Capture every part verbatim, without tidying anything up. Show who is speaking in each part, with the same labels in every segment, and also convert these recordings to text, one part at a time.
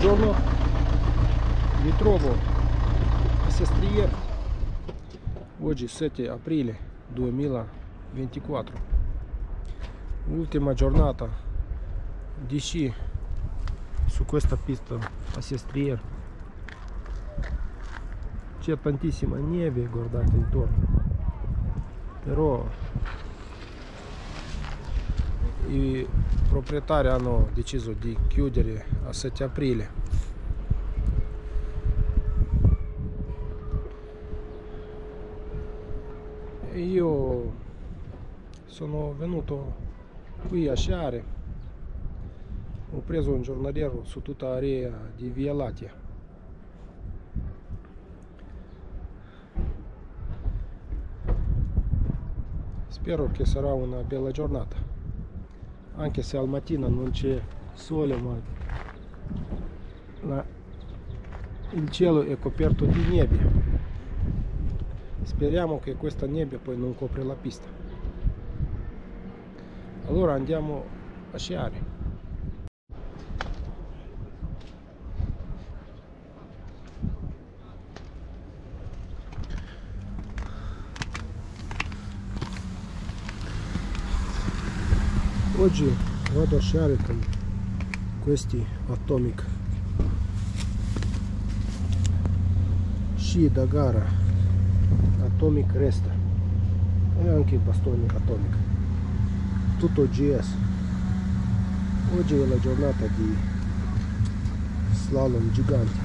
Speaker 1: Buongiorno, mi trovo a Sestriere. Oggi sette aprile duemilaventiquattro, ultima giornata di sci su questa pista a Sestriere. C'è tantissima neve, guardate intorno, però i proprietari hanno deciso di chiudere a sette aprile. E io sono venuto qui a sciare. Ho preso un giornaliero su tutta l'area di Via Lattia. Spero che sarà una bella giornata, anche se al mattino non c'è sole, ma la, il cielo è coperto di nebbia. Speriamo che questa nebbia poi non copre la pista. Allora andiamo a sciare. Oggi vado a sciare con questi Atomic sci da gara Atomic Resta e anche i bastoni Atomic, tutto G S. Oggi è la giornata di slalom giganti.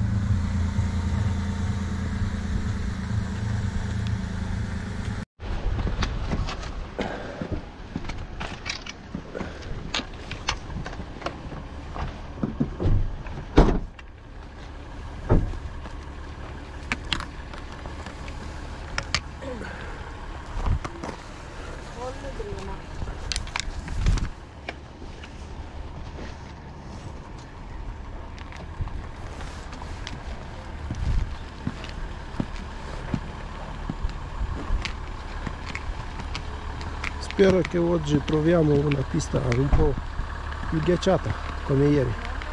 Speaker 1: Spero che oggi troviamo una pista un po' più ghiacciata come ieri.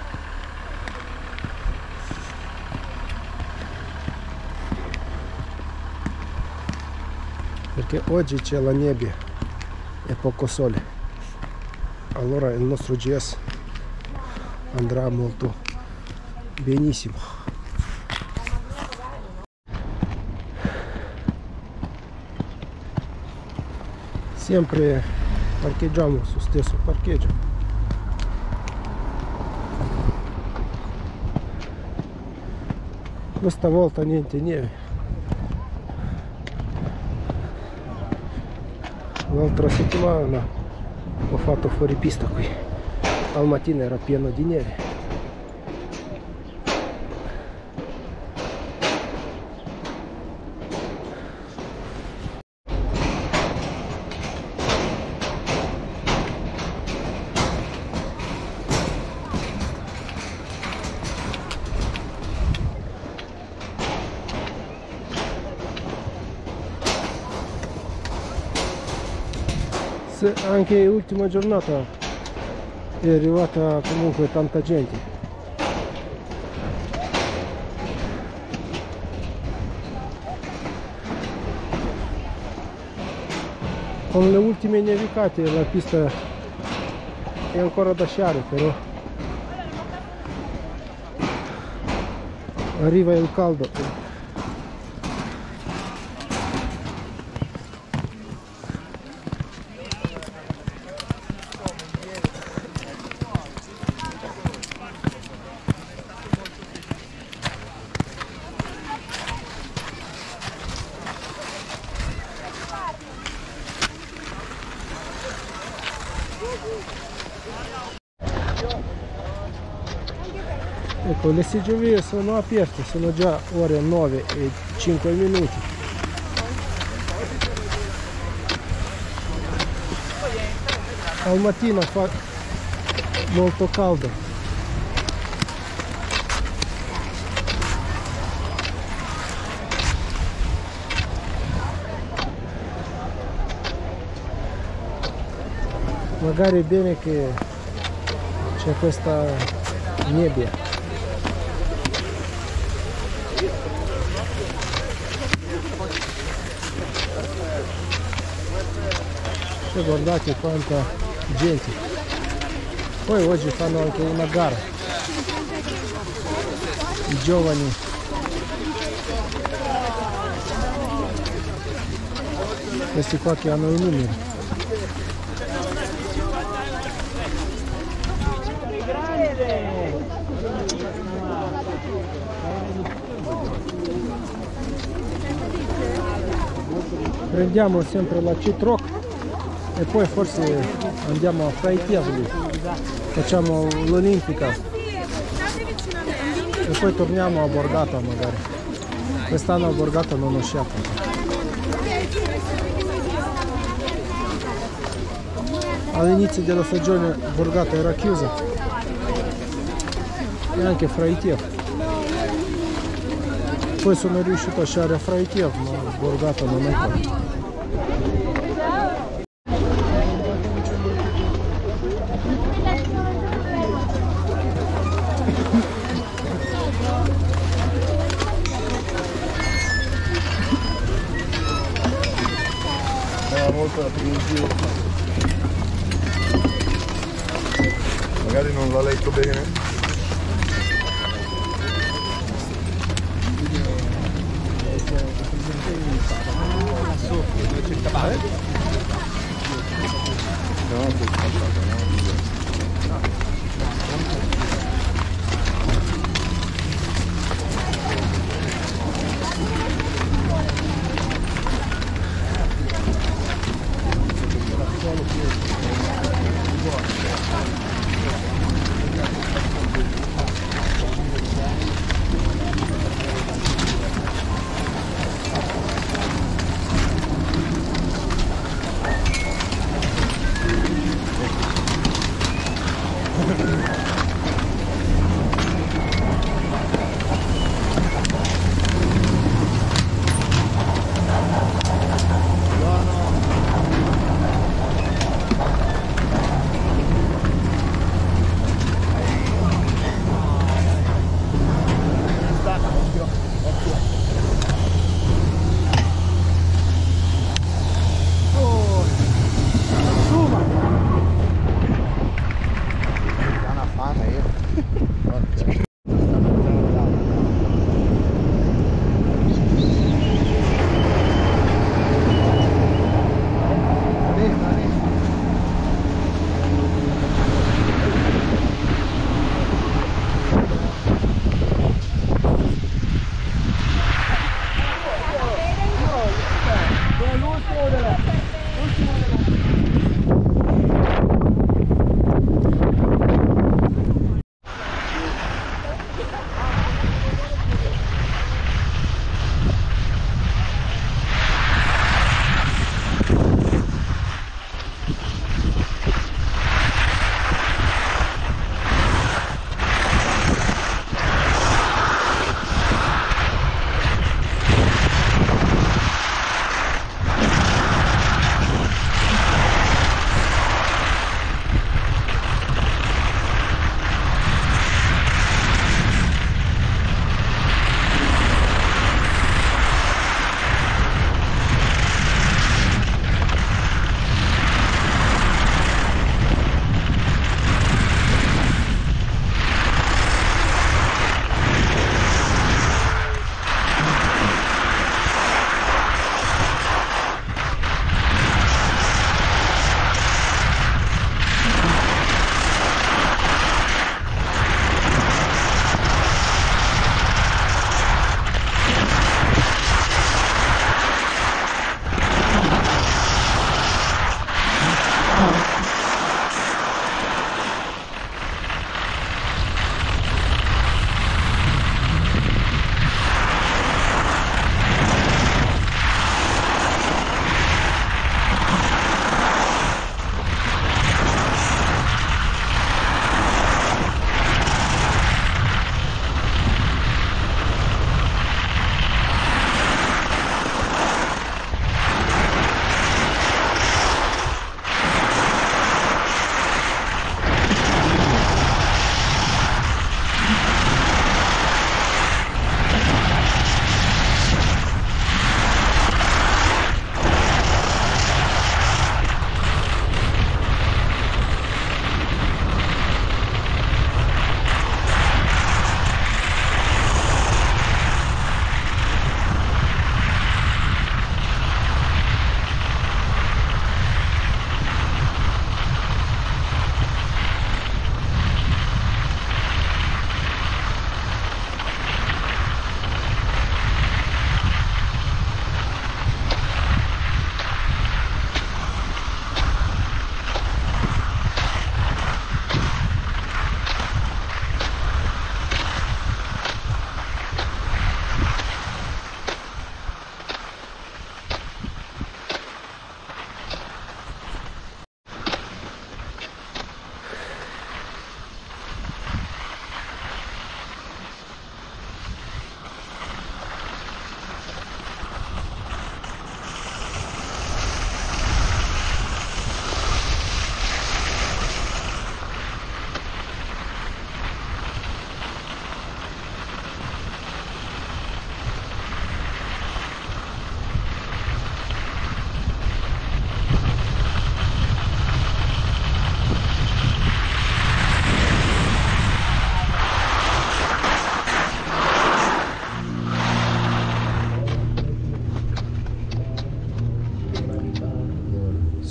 Speaker 1: Perché oggi c'è la nebbia e poco sole. Allora il nostro G S andrà molto benissimo. Sempre parcheggiamo sul stesso parcheggio. Questa volta niente neve. L'altra settimana ho fatto fuori pista qui. Al mattino era pieno di neve. Anche l'ultima giornata è arrivata comunque tanta gente. Con le ultime nevicate la pista è ancora da sciare, però arriva il caldo. Ecco, le seggiovie sono aperte, sono già ore nove e cinque minuti. Al mattino fa molto caldo. Magari è bene che c'è questa nebbia. E guardate quanta gente. Poi oggi fanno anche una gara. I giovani. Questi qua che hanno i numeri. Prendiamo sempre la C-Troc e poi forse andiamo a Fraiteve, facciamo l'Olimpica e poi torniamo a Borgata magari. Quest'anno a Borgata non ho scelto. All'inizio della stagione Borgata era chiusa e anche Fraiteve. Poi sono riuscito a scegliere Fraiteve, ma Borgata non è qua.
Speaker 2: Magari non l'ha letto bene.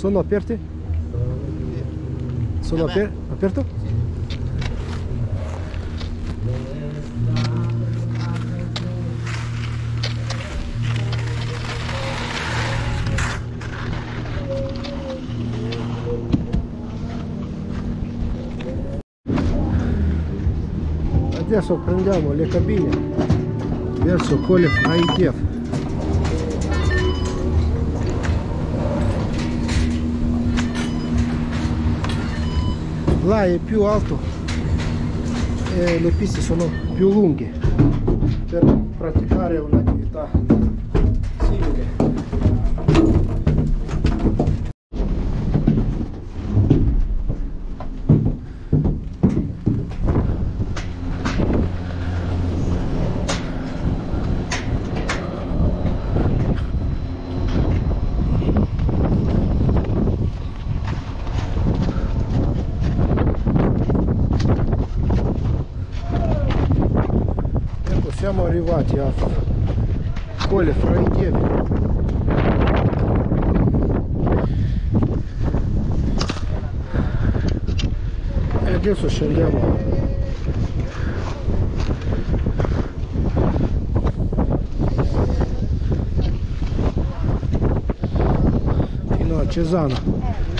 Speaker 1: Sono aperte? Sono aper aperto? Adesso prendiamo le cabine verso Colle Fraiteve. Là è più alto e le piste sono più lunghe per praticare un'attività simile. Siamo arrivati a Colle Fraiteve. E adesso scendiamo fino a Cesano.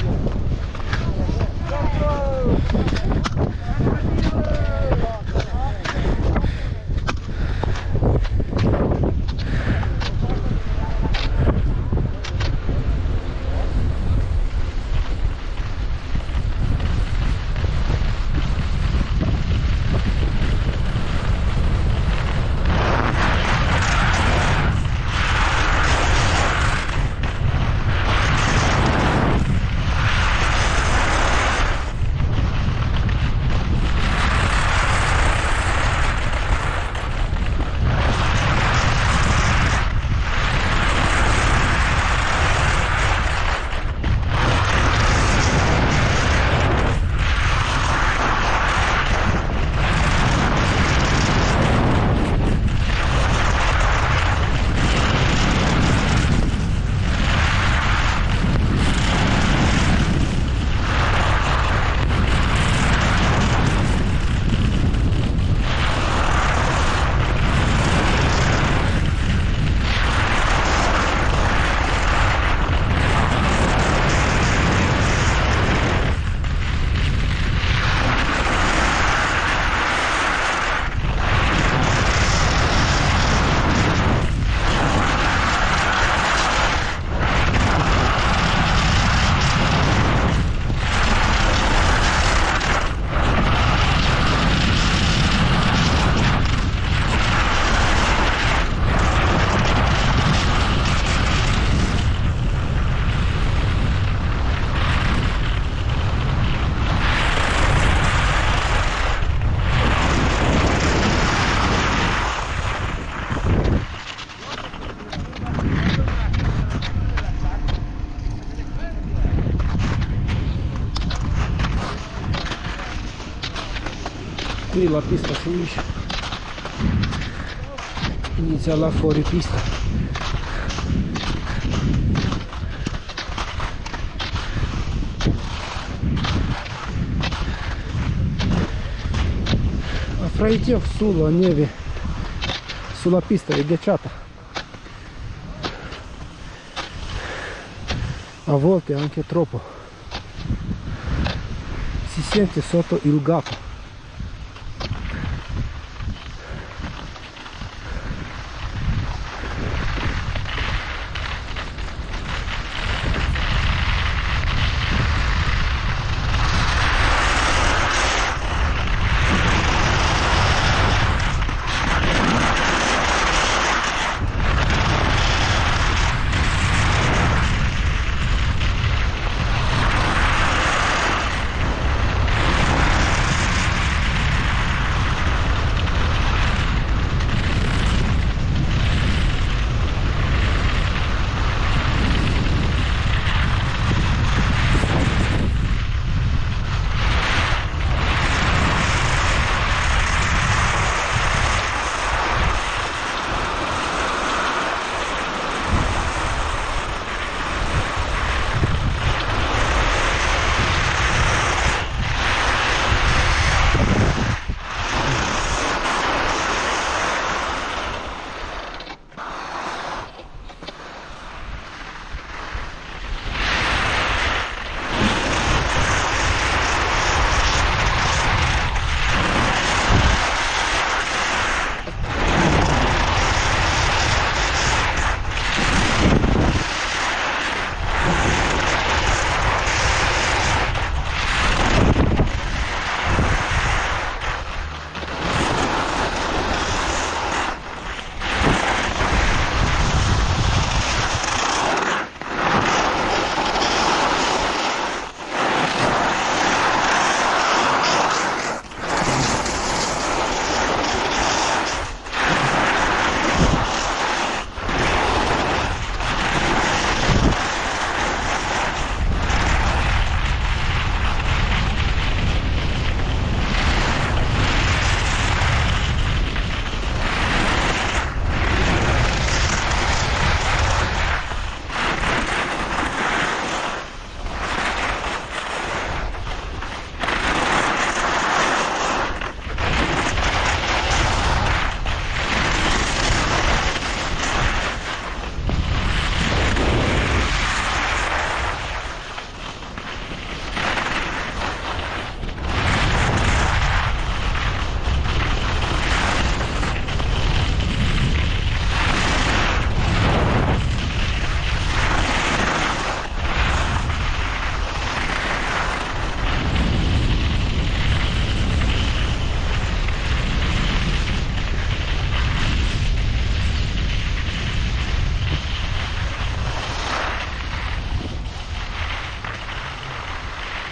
Speaker 1: Qui la pista finisce, inizia là fuori pista. A Fraiteve sulla neve, sulla pista è ghiacciata, a volte anche troppo, si sente sotto il gap.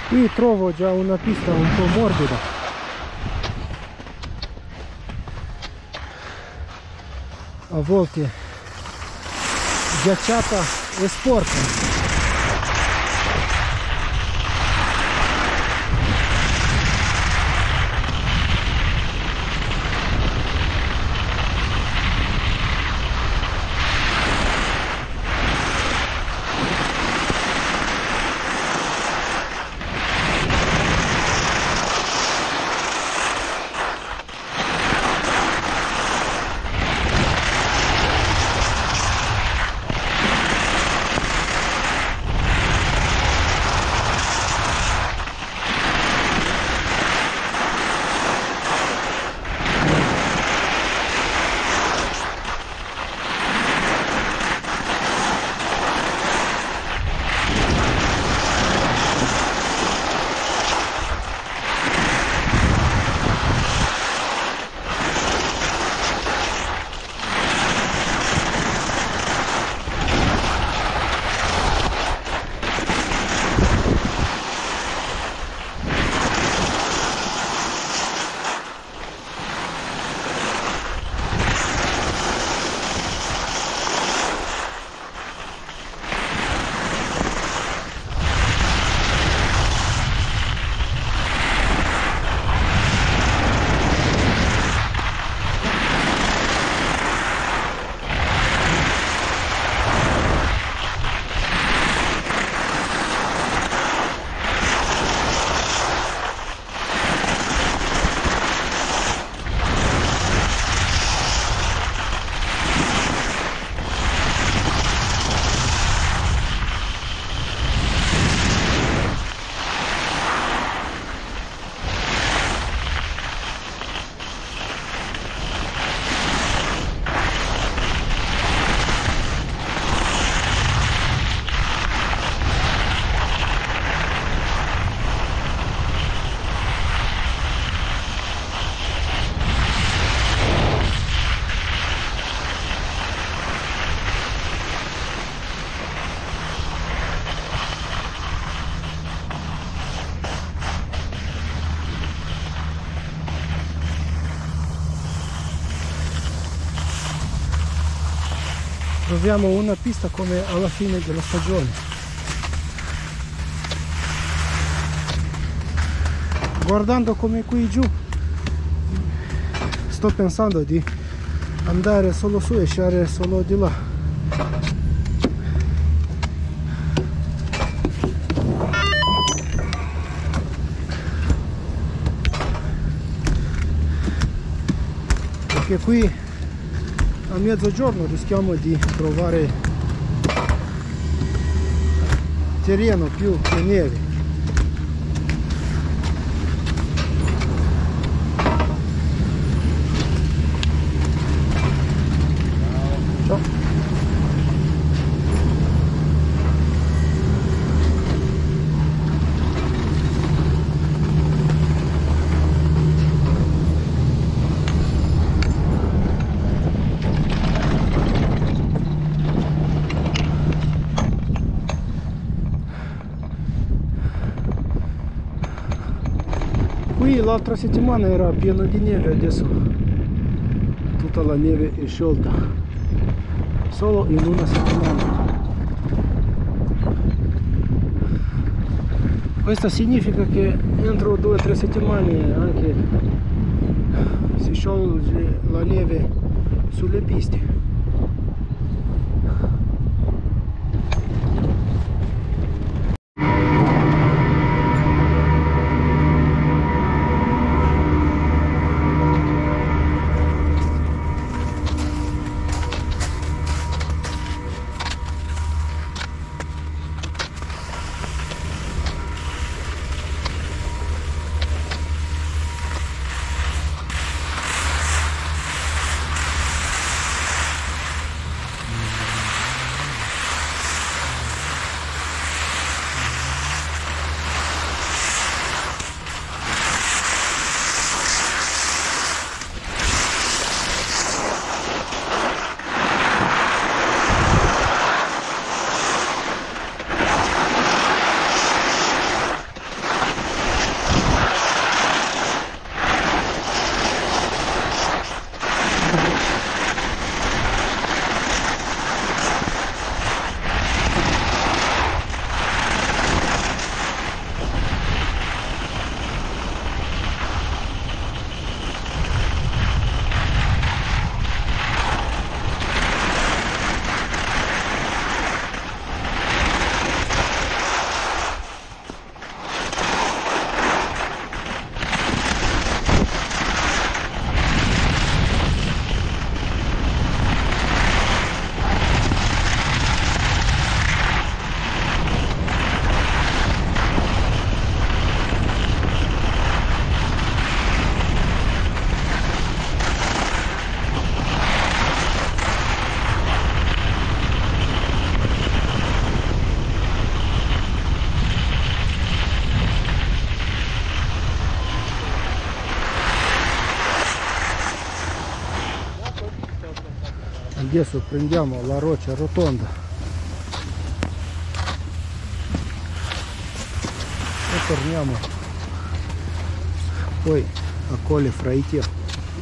Speaker 1: Qui trovo già una pista un po' morbida, a volte ghiacciata e sporca. Troviamo una pista come alla fine della stagione. Guardando come qui giù, sto pensando di andare solo su e sciare solo di là. Perché qui a mezzogiorno rischiamo di trovare terreno più che neve. Ciao. L'altra settimana era pieno di neve, adesso tutta la neve è sciolta, solo in una settimana. Questo significa che entro due o tre settimane anche si scioglie la neve sulle piste. adesso prendiamo la roccia rotonda e torniamo poi a Colle Fraiteve.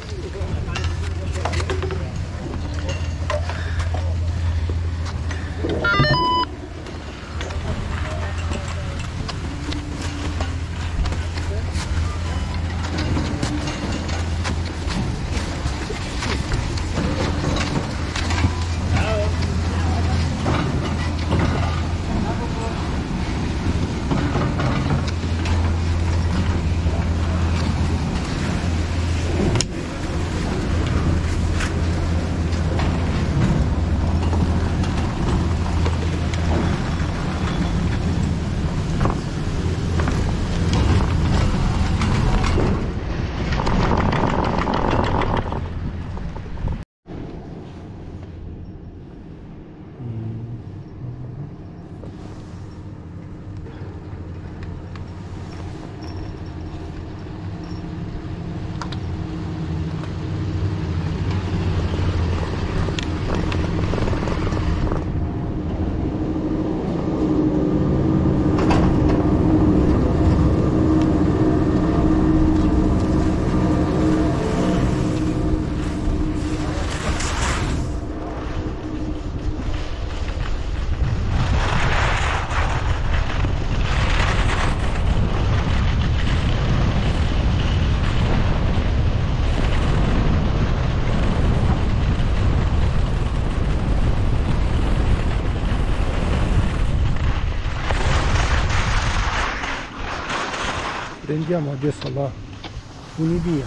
Speaker 1: Prendiamo adesso la funivia.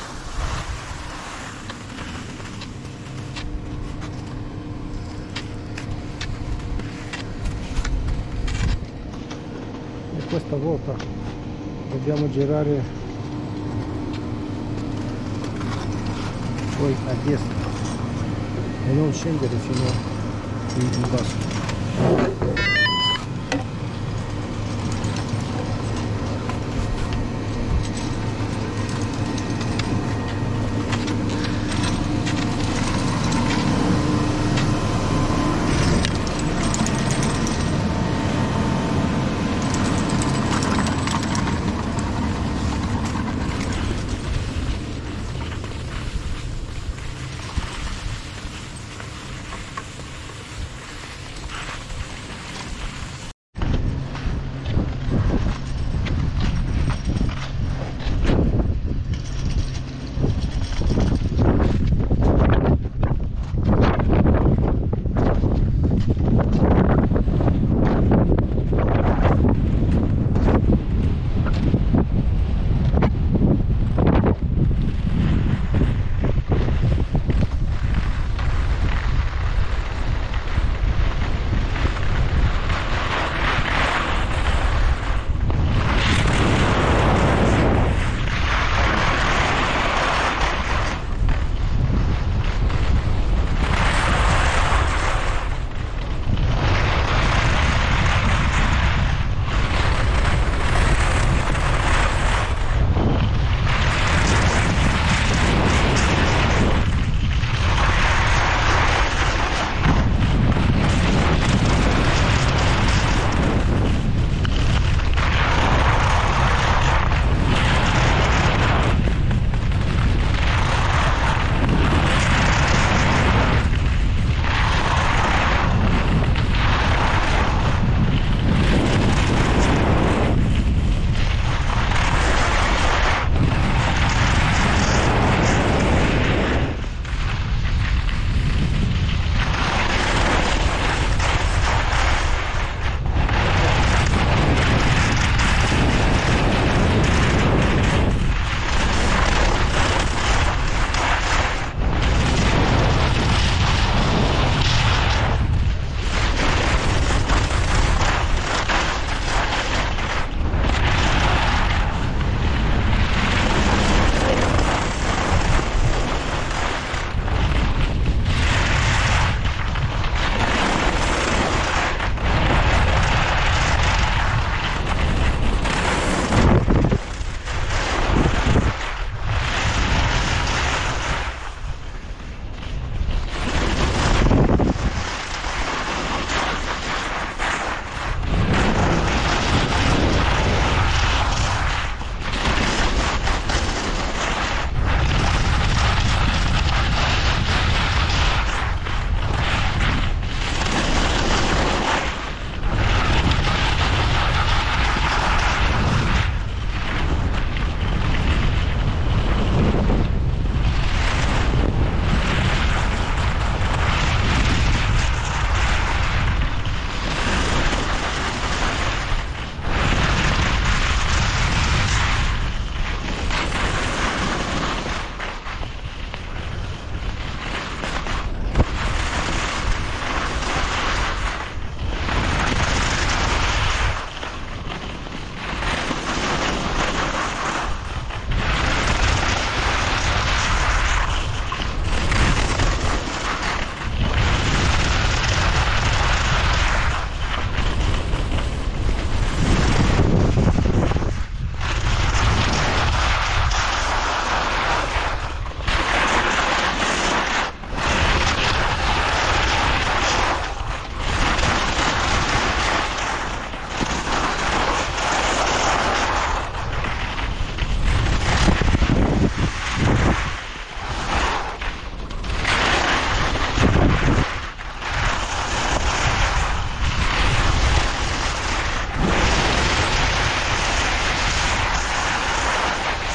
Speaker 1: E questa volta dobbiamo girare poi a destra e non scendere fino in basso.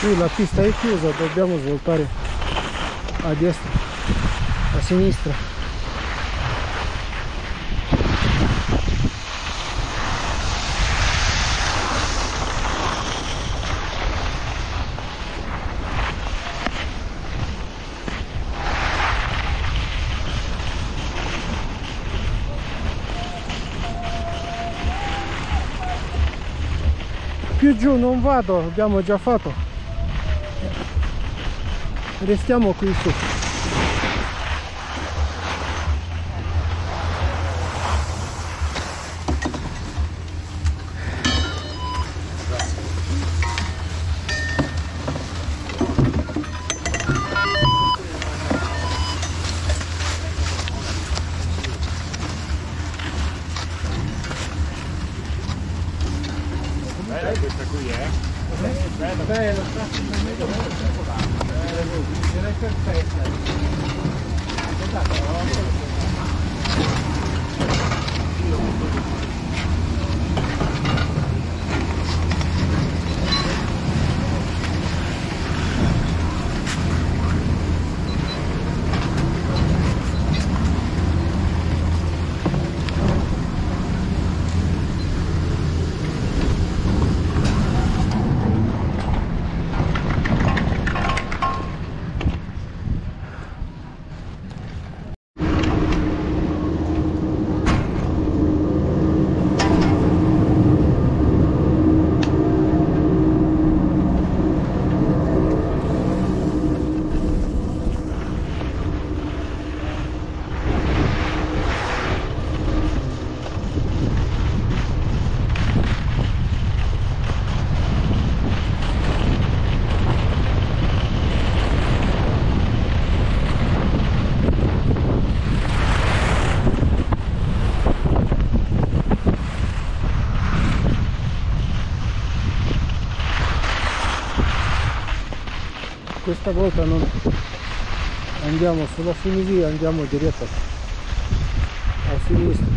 Speaker 1: Qui la pista è chiusa, dobbiamo svoltare a destra, a sinistra. Più giù non vado, abbiamo già fatto, restiamo qui su.
Speaker 2: Questa qui è?
Speaker 1: Bella, bella, direi perfetta. Questa volta non andiamo sulla funivia, andiamo diretto a sinistra.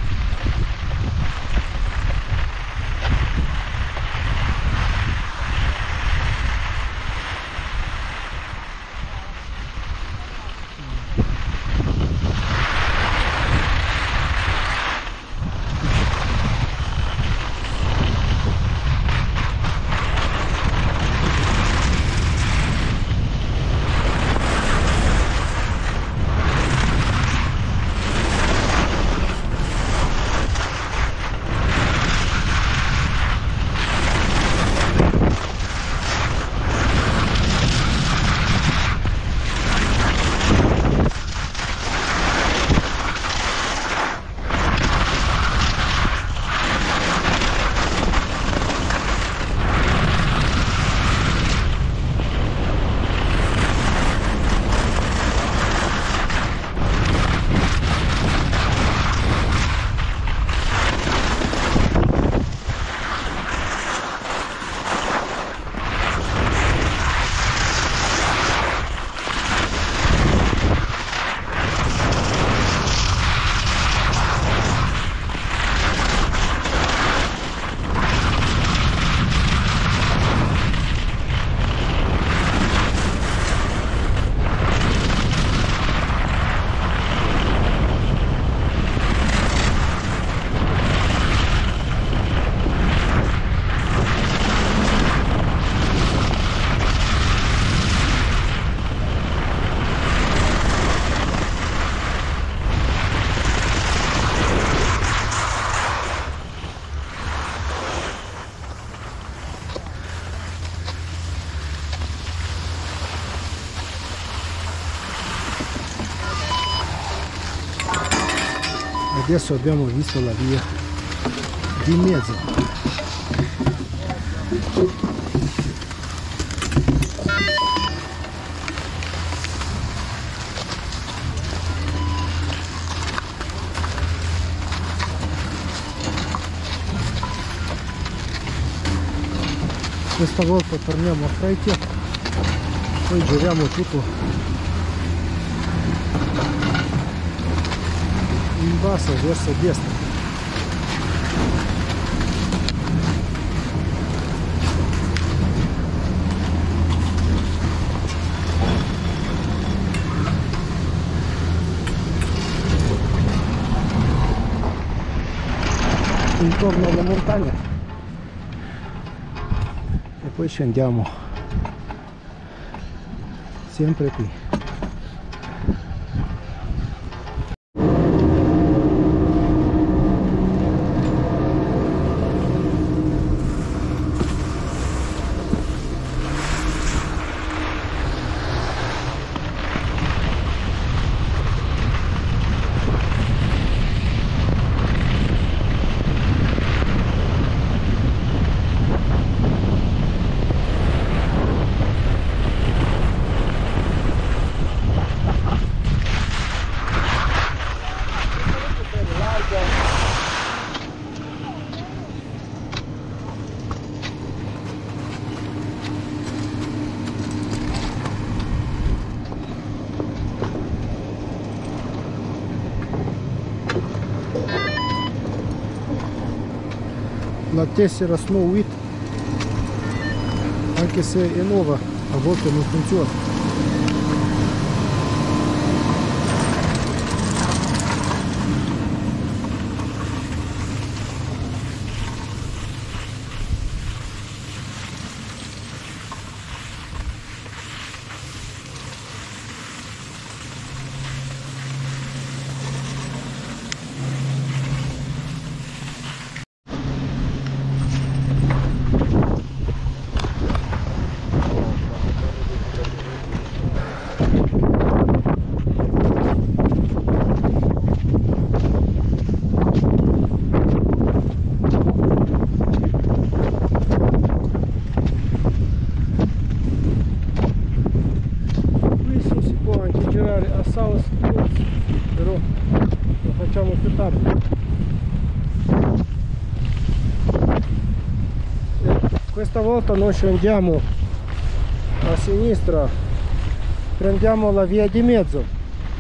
Speaker 1: Adesso abbiamo visto la via di mezzo. Questa volta torniamo a Fraiteve, poi giriamo tutto in basso verso destra. intorno alla montagna e poi scendiamo sempre qui. La tessera Snow Wheat, anche se è nuova, a volte non funziona. Però lo facciamo più tardi. E questa volta noi scendiamo a sinistra, prendiamo la via di mezzo.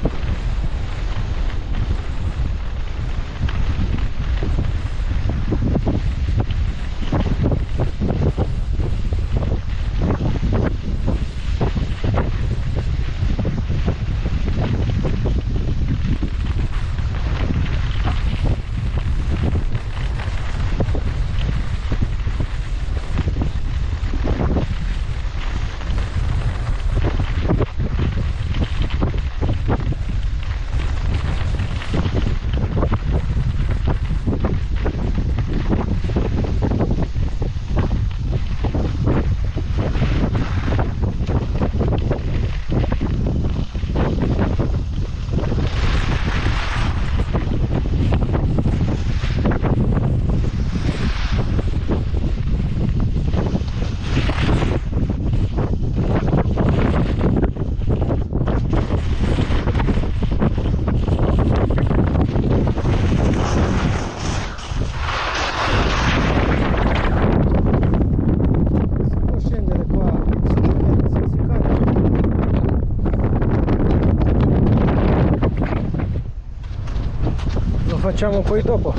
Speaker 1: Facciamo poi dopo.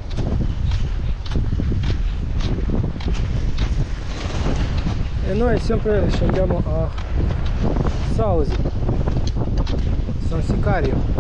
Speaker 1: E noi sempre scendiamo a Sausi, San Sicario.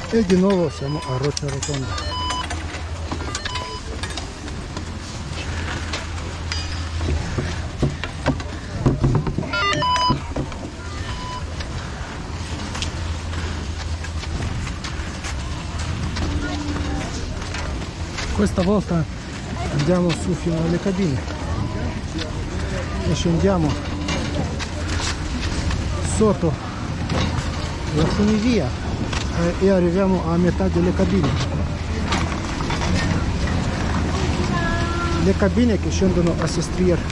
Speaker 1: E di nuovo siamo a Roccia Rotonda. Questa volta andiamo su fino alle cabine e scendiamo sotto la funivia e arriviamo a metà delle cabine. Le cabine che scendono a Sestriere.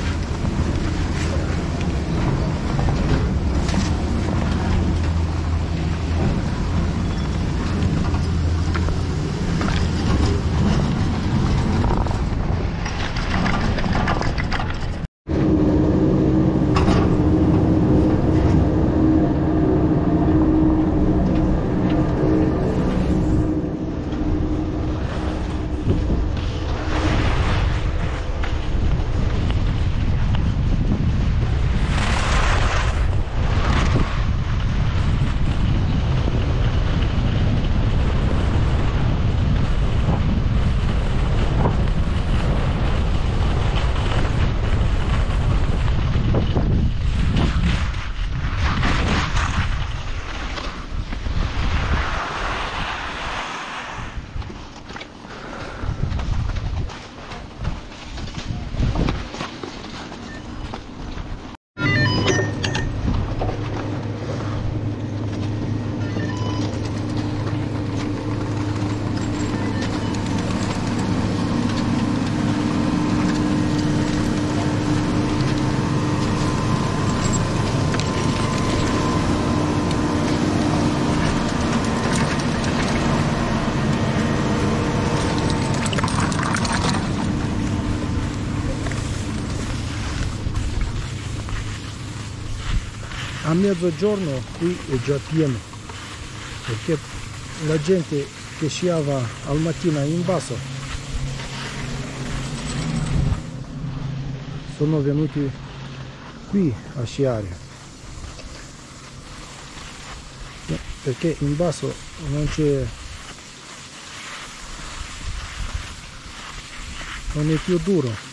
Speaker 1: A mezzogiorno qui è già pieno, perché la gente che sciava al mattino in basso sono venuti qui a sciare, perché in basso non c'è, non è più duro.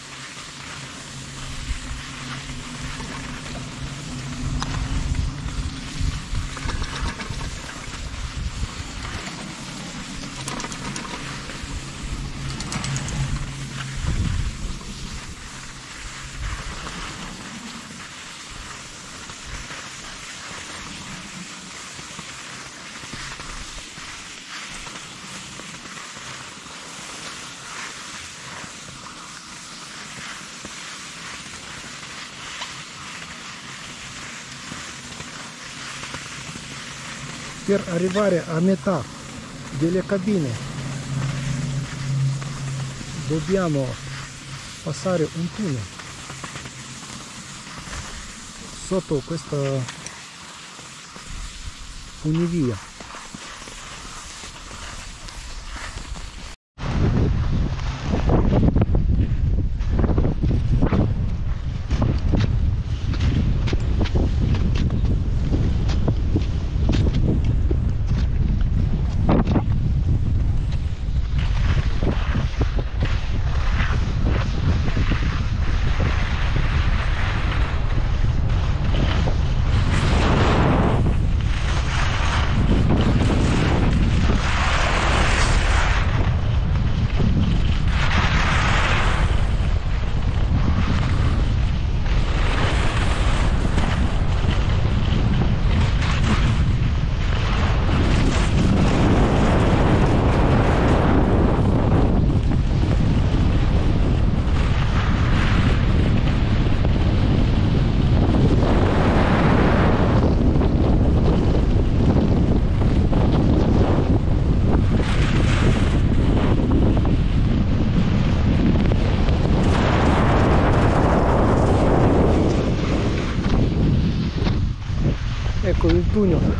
Speaker 1: Per arrivare a metà delle cabine dobbiamo passare un tunnel sotto questa funivia. Ecco il tunnel.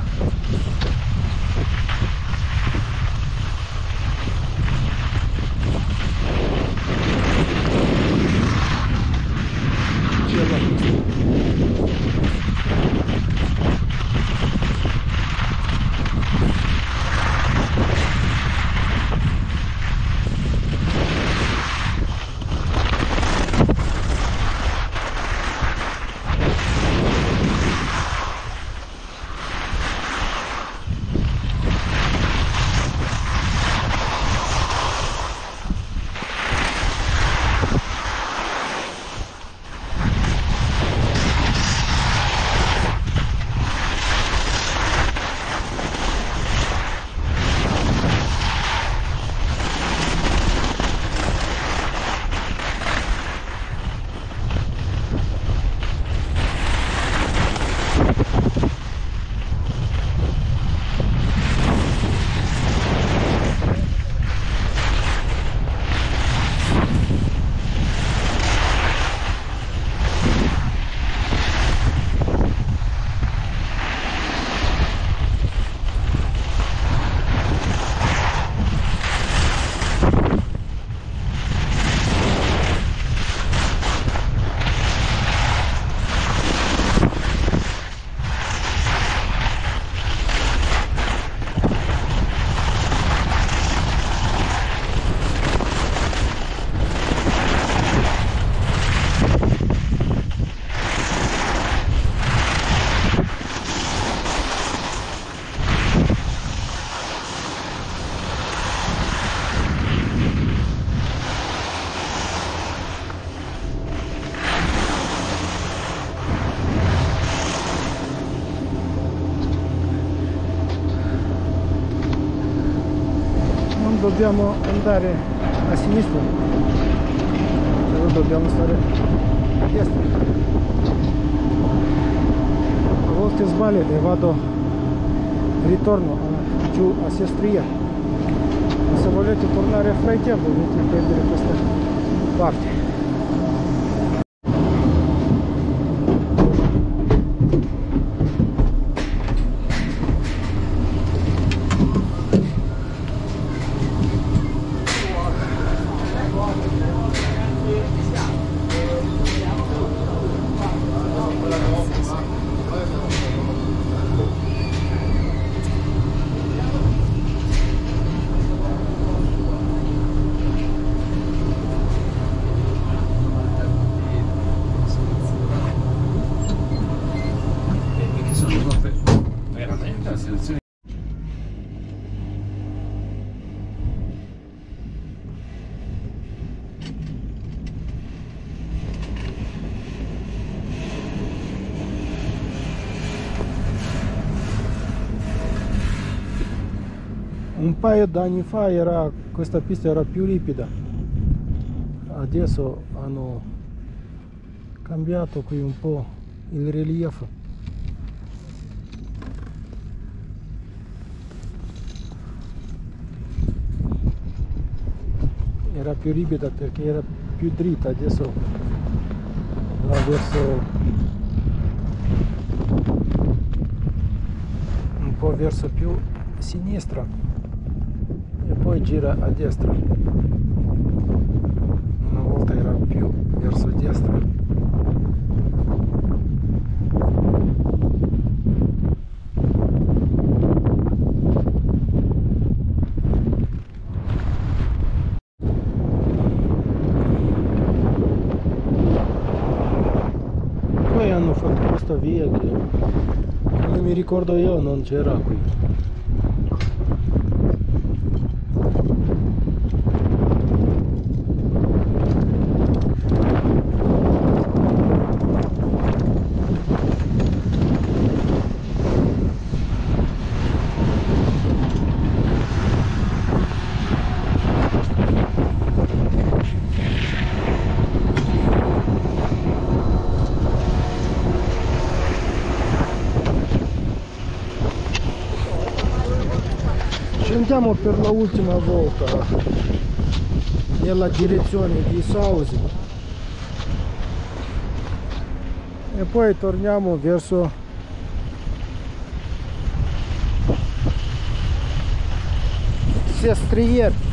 Speaker 1: dobbiamo andare a sinistra, però dobbiamo stare a destra. A volte sbaglio e vado, ritorno a, giù a Sestriere, ma se volete tornare a Fraiteve dovete prendere questa parte. Un paio d'anni fa era, questa pista era più ripida, adesso hanno cambiato qui un po' il relief. Era più ripida perché era più dritta, adesso va verso un po' verso più sinistra e poi gira a destra. Una volta era più verso destra. Poi hanno fatto questa via che non mi ricordo io, non c'era qui. Andiamo per la ultima volta nella direzione di Sausi e poi torniamo verso Sestriere.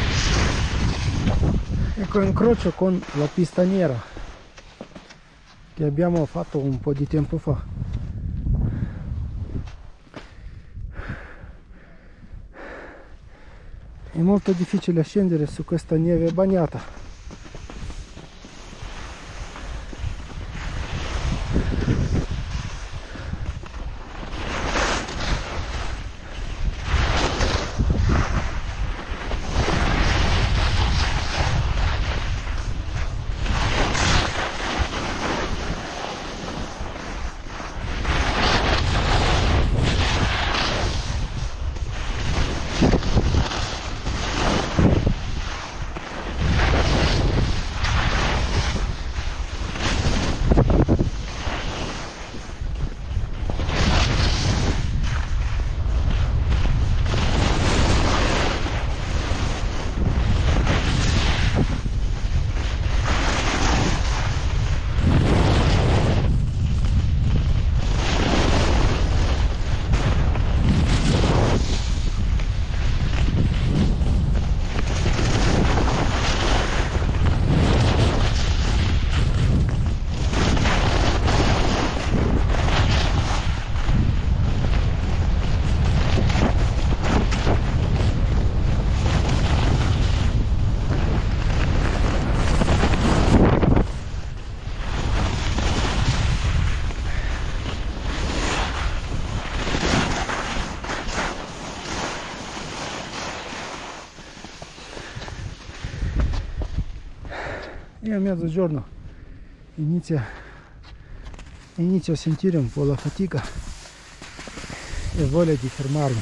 Speaker 1: Ecco, incrocio con la pista nera che abbiamo fatto un po' di tempo fa. È molto difficile scendere su questa neve bagnata. E a mezzogiorno inizia, inizio a sentire un po' la fatica e voglia di fermarmi.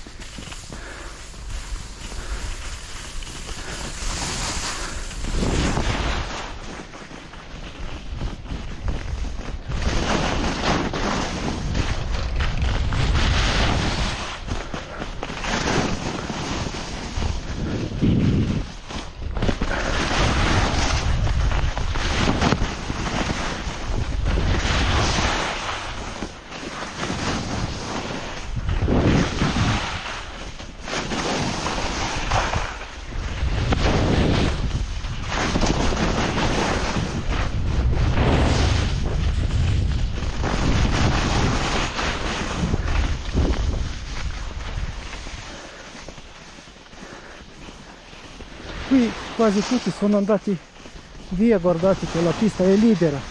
Speaker 1: Qui quasi tutti sono andati via, guardate che la pista è libera.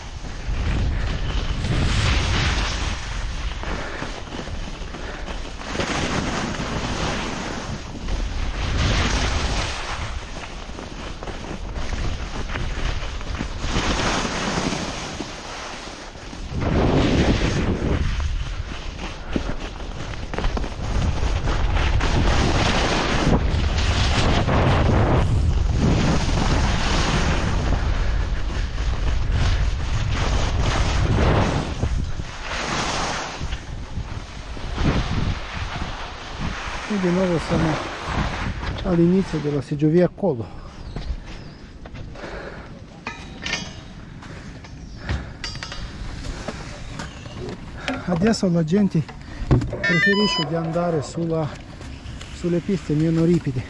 Speaker 1: E di nuovo siamo all'inizio della seggiovia Colle. Adesso la gente preferisce di andare sulla, sulle piste meno ripide.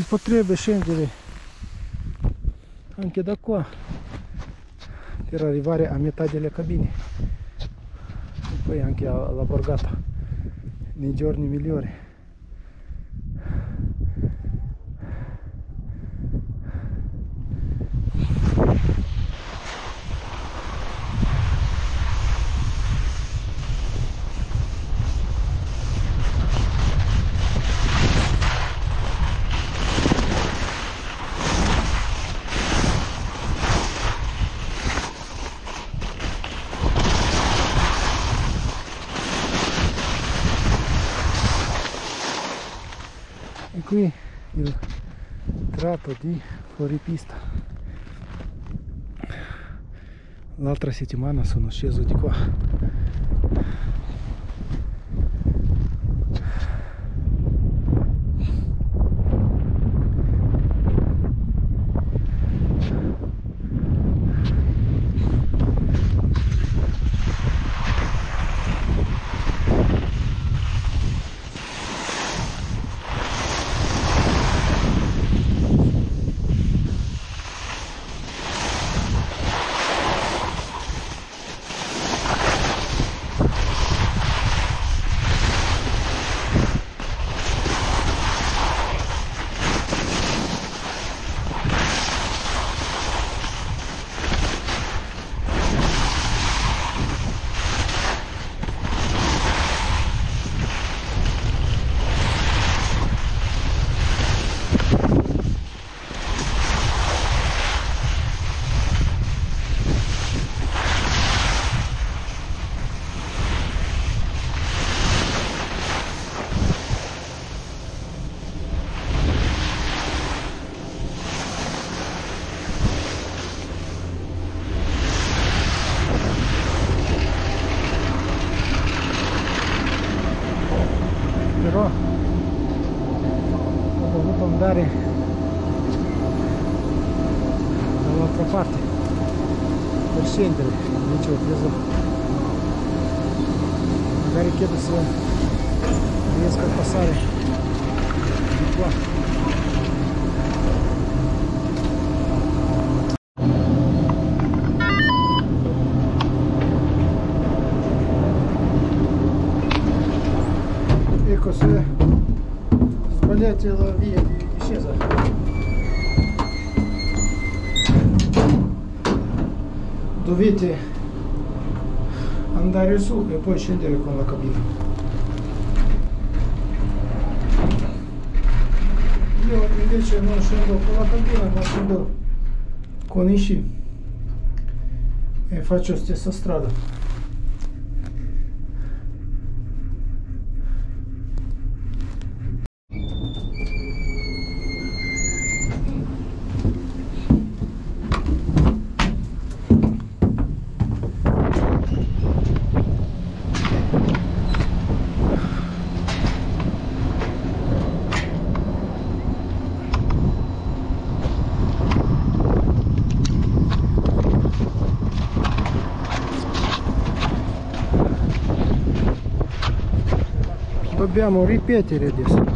Speaker 1: potrebbe scendere anche da qua per arrivare a metà delle cabine e poi anche alla Borgata nei giorni migliori. Qui il tratto di fuoripista. L'altra settimana sono sceso di qua. Però ho dovuto andare dall'altra parte per scendere, invece ho preso, magari chiedo se riesco a passare di qua. Ecco, se sbagliate la via di discesa dovete andare su e poi scendere con la cabina. Io invece non scendo con la cabina, ma scendo con i sci e faccio stessa strada. Dobbiamo ripetere adesso.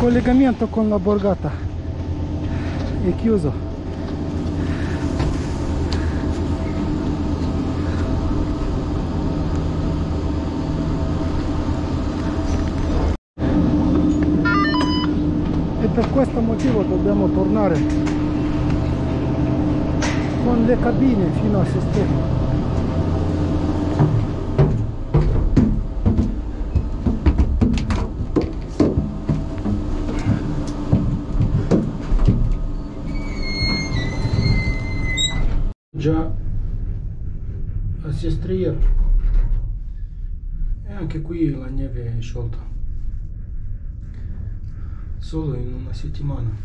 Speaker 1: collegamento con la Borgata è chiuso. E per questo motivo dobbiamo tornare con le cabine fino a Sestriere. Già a Sestriere e anche qui la neve è sciolta solo in una settimana.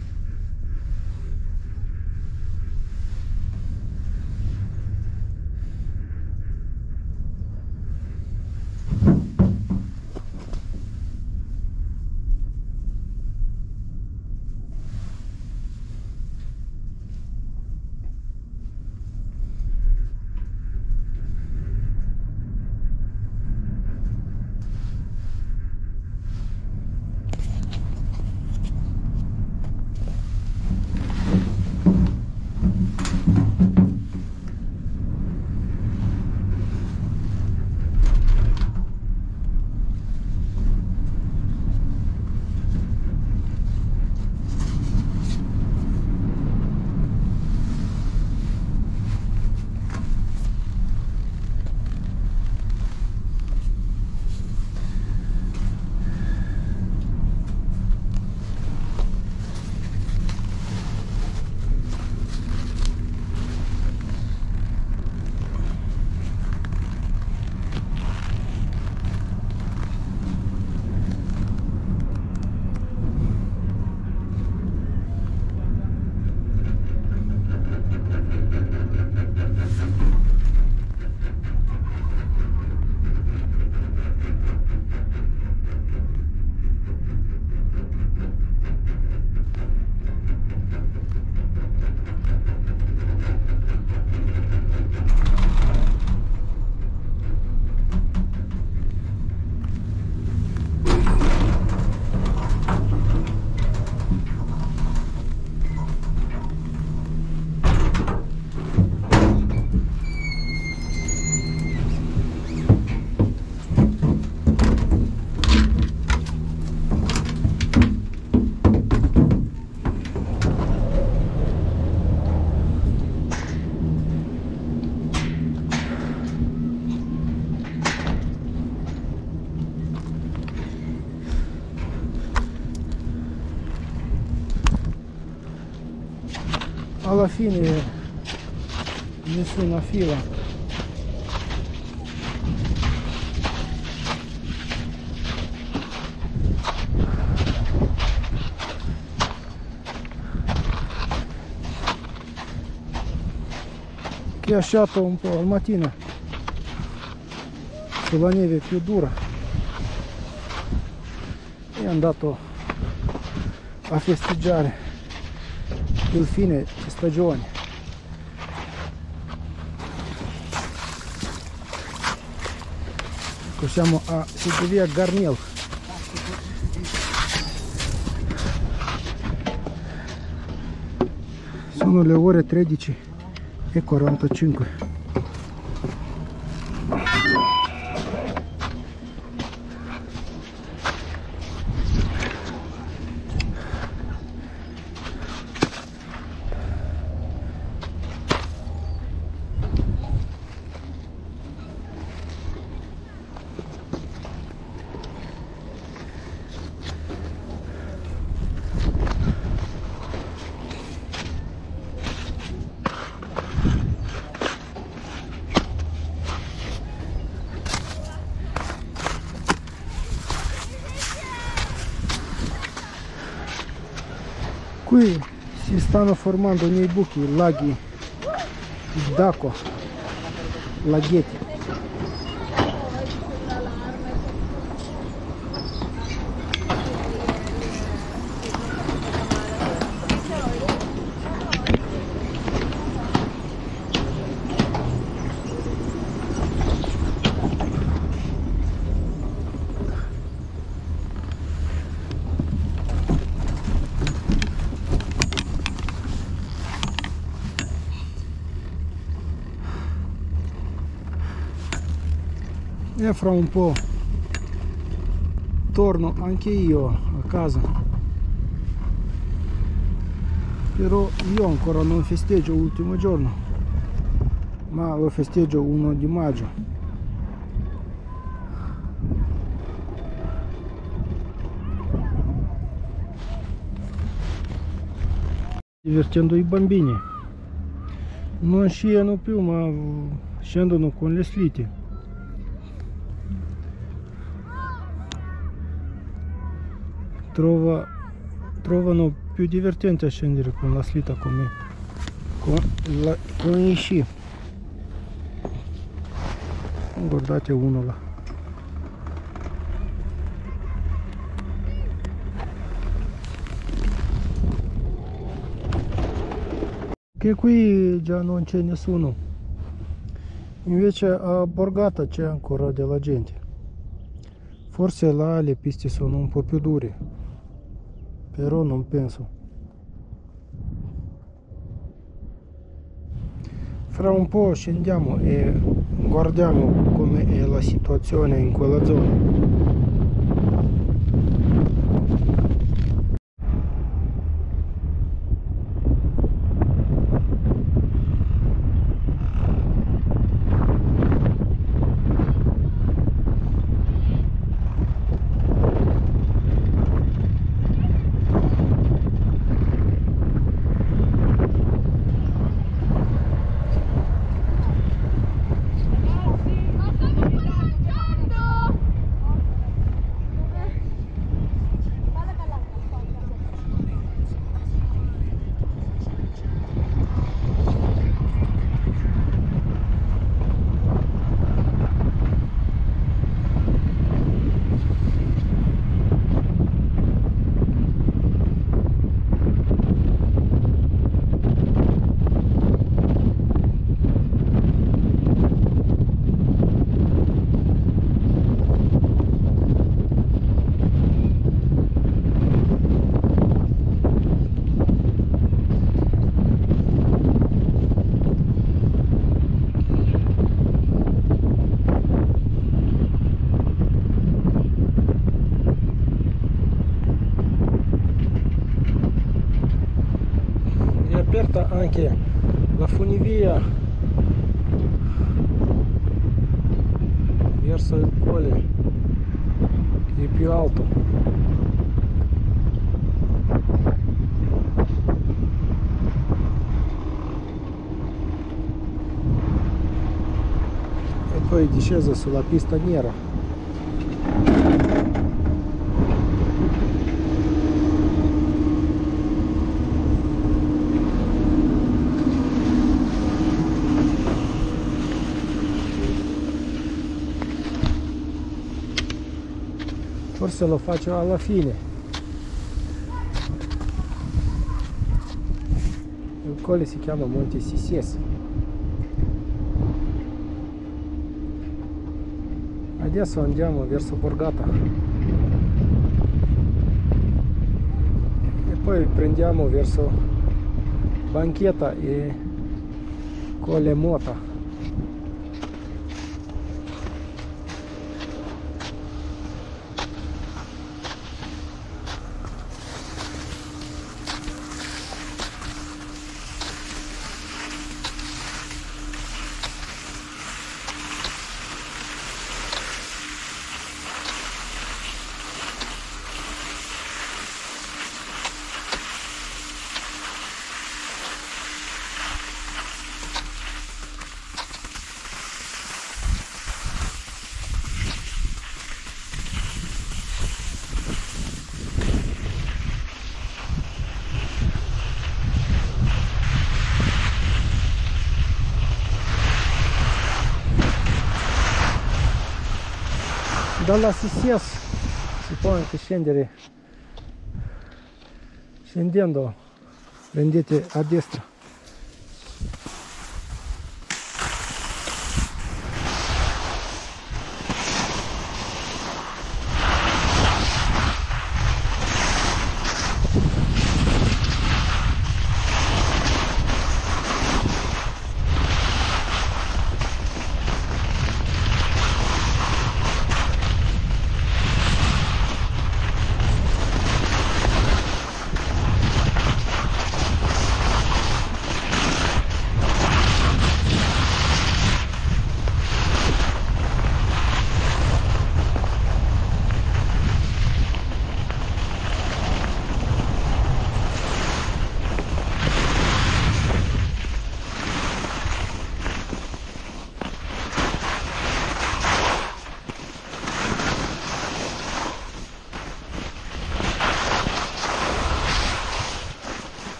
Speaker 1: Alla fine nessuna fila. Che ha sciato un po' al mattino sulla neve più dura e è andato a festeggiare il fine di stagione. Ecco, siamo a Sestriere Garniel. Sono le ore tredici e quarantacinque. Qui si stanno formando nei buchi laghi d'acqua, laghetti. e fra un po' torno anche io a casa, però io ancora non festeggio l'ultimo giorno, ma lo festeggio primo di maggio. Divertendo i bambini, non sciano più ma scendono con le slitti. Trova, trovano più divertente a scendere con la slitta come con, la, con gli sci. Guardate uno là. Che qui già non c'è nessuno, invece a Borgata c'è ancora della gente. Forse là le piste sono un po' più dure, però non penso. Fra un po' scendiamo e guardiamo come è la situazione in quella zona. Anche la funivia verso il Colle, che è più alto. E poi discesa sulla pista nera. Forse lo faccio alla fine. Il colle si chiama Monte Sises. Adesso andiamo verso Borgata e poi prendiamo verso Banchetta e Colle Motta. Dalla Sestrières si può anche scendere, scendendo prendete a destra.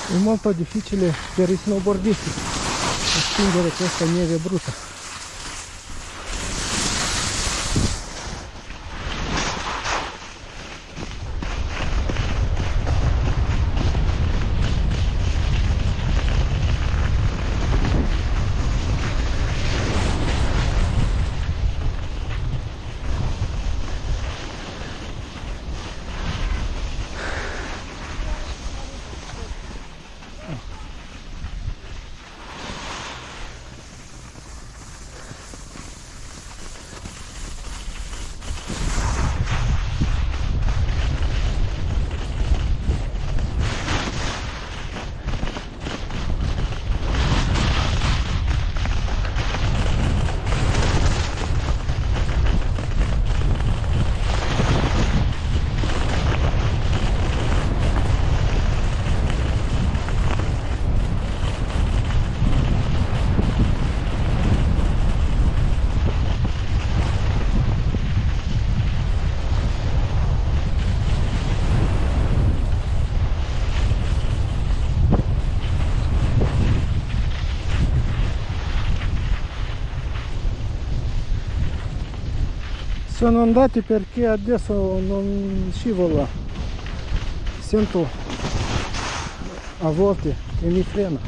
Speaker 1: È molto difficile per i snowboardisti spingere questa neve brutta. Sono andati perché adesso non scivola, sento a volte che mi frena.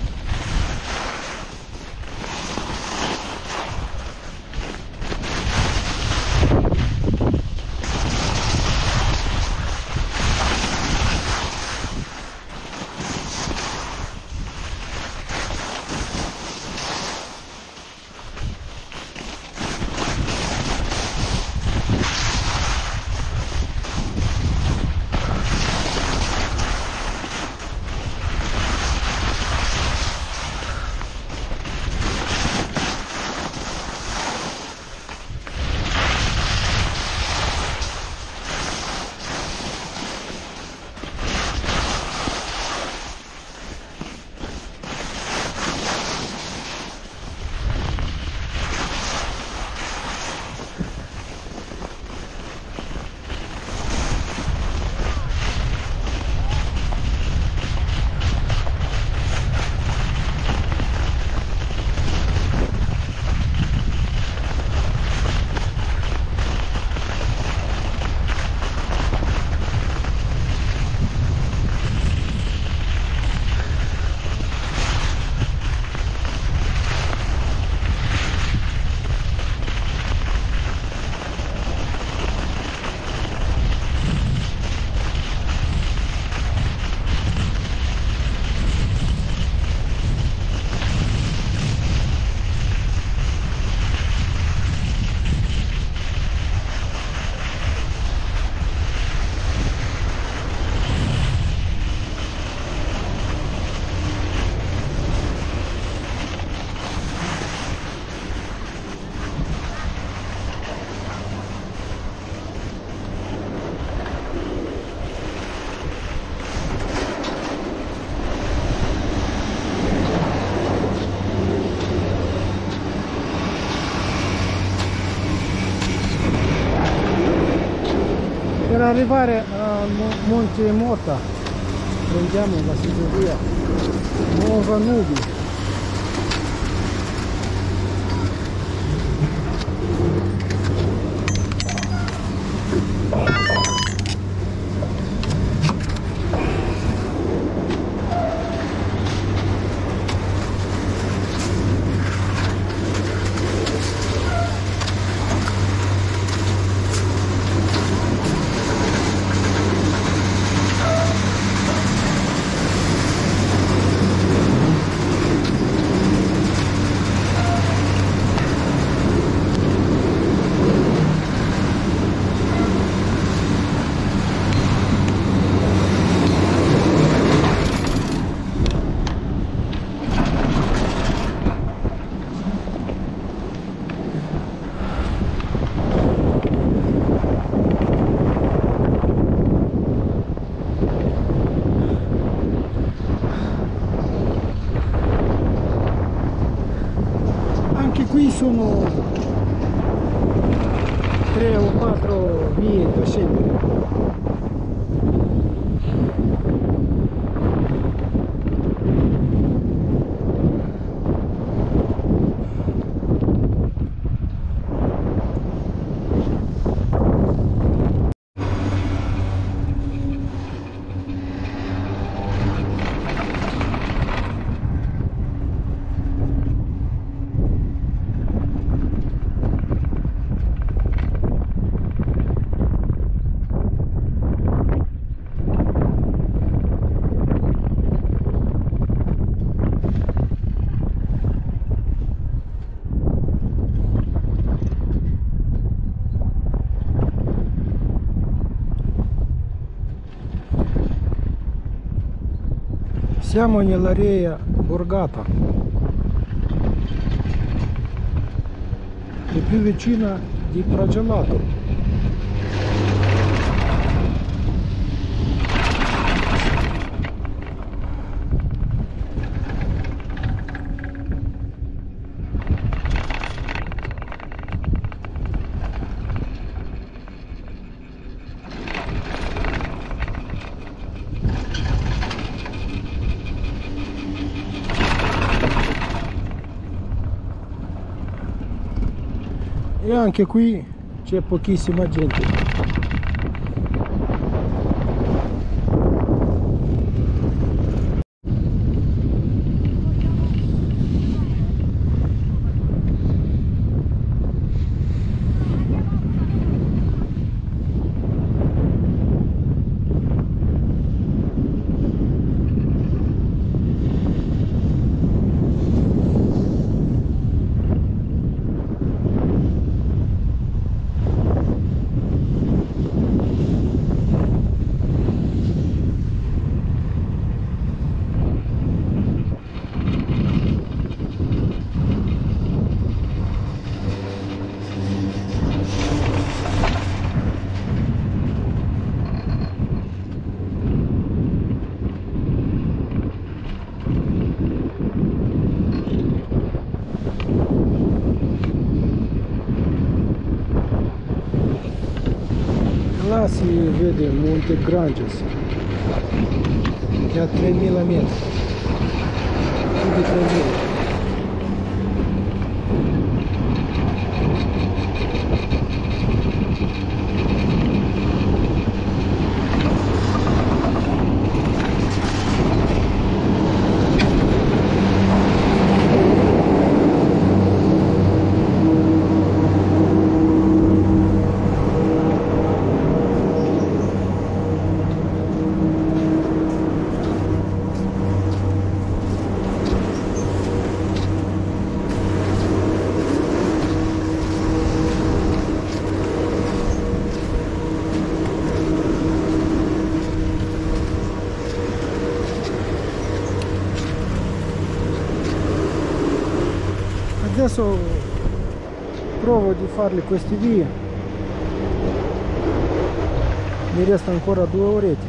Speaker 1: Per arrivare a Monte Motta prendiamo la seggiovia Nuova Nubi. Qui sono tre o quattro vie da scegliere. Siamo nell'area Borgata, è più vicina di Pragelato. E anche qui c'è pochissima gente. Là si vede Monte Granges, che ha tremila metri, più di tremila. Adesso provo di farli questi vie, mi resta ancora due orette.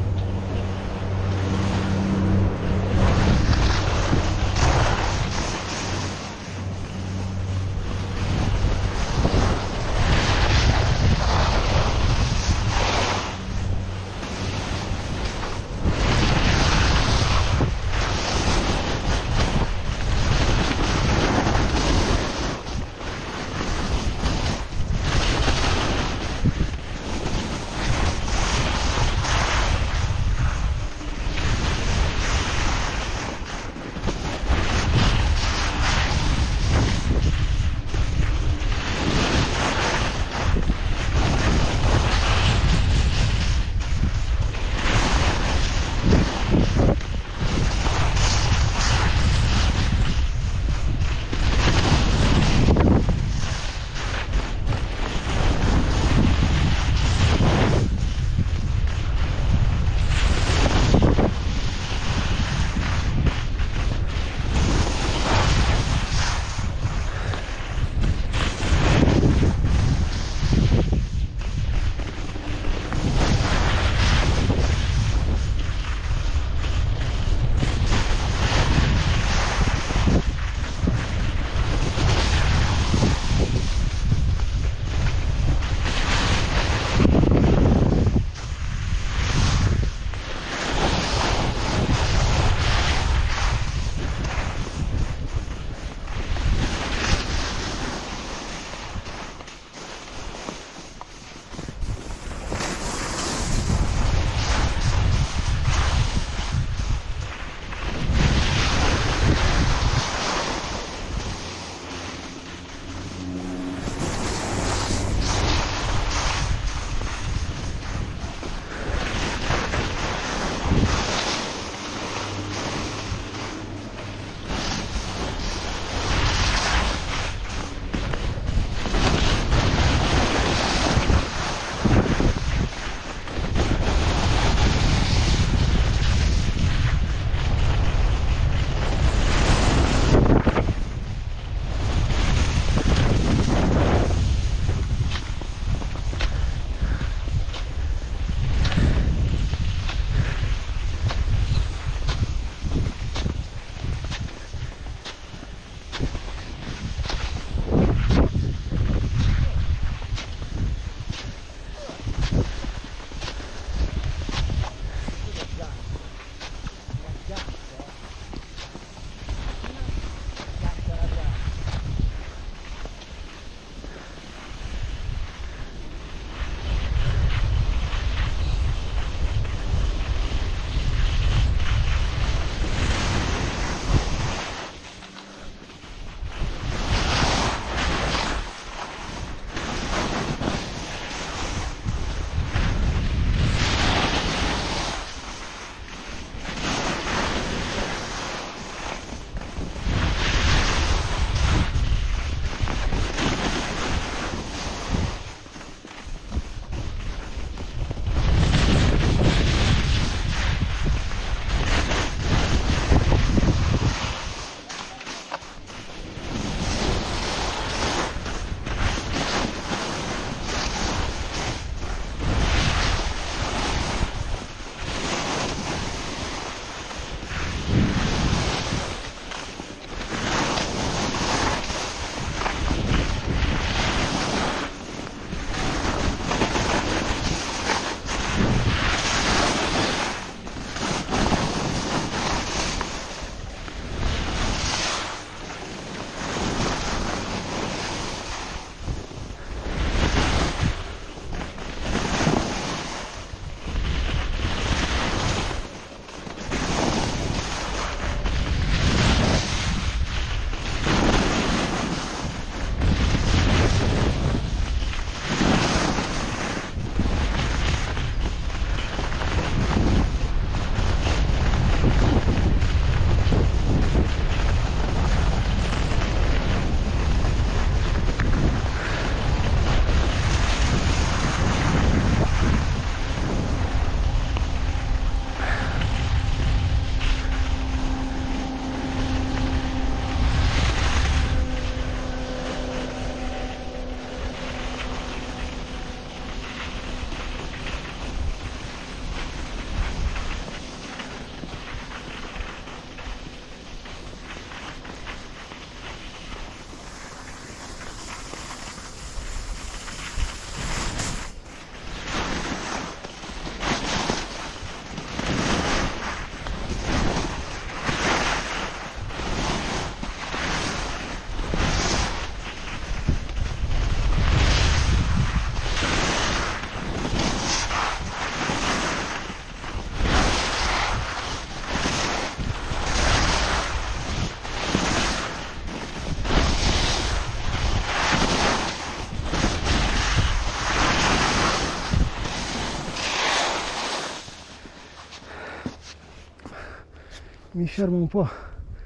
Speaker 1: mi fermo un po'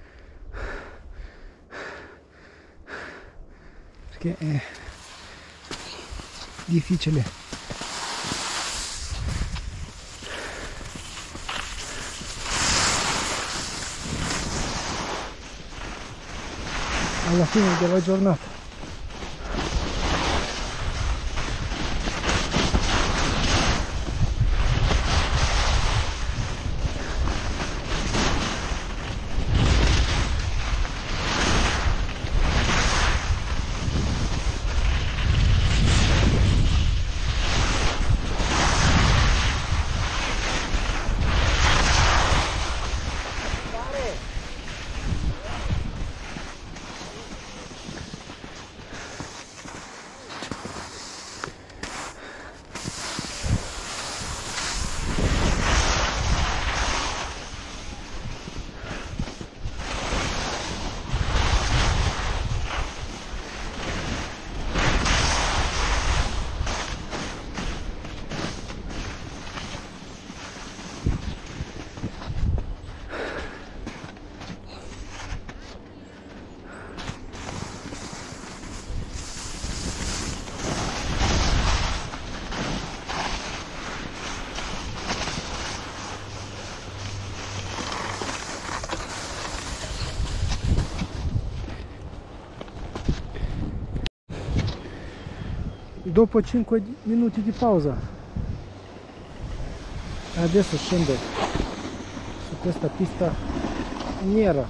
Speaker 1: perché è difficile alla fine della giornata. Dopo cinque minuti di pausa adesso scendo su questa pista nera.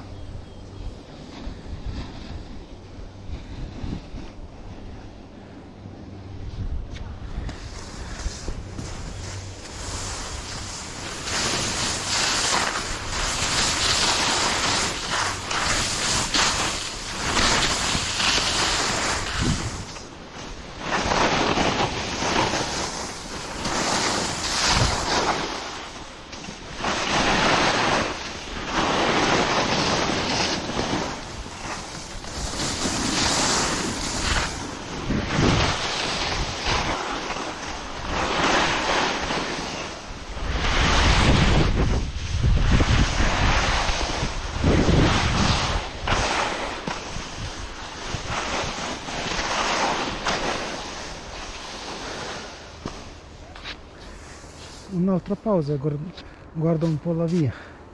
Speaker 1: Un'altra pausa, guardo un po' la via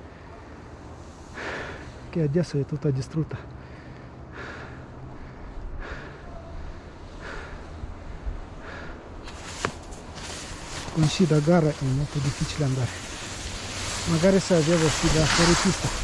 Speaker 1: che adesso è tutta distrutta. Con sci da gara è molto difficile andare, magari se avevo sci da fuori pista.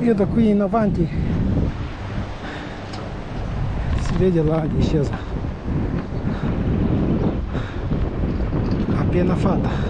Speaker 1: Vedo qui in avanti, si vede la discesa appena fatta.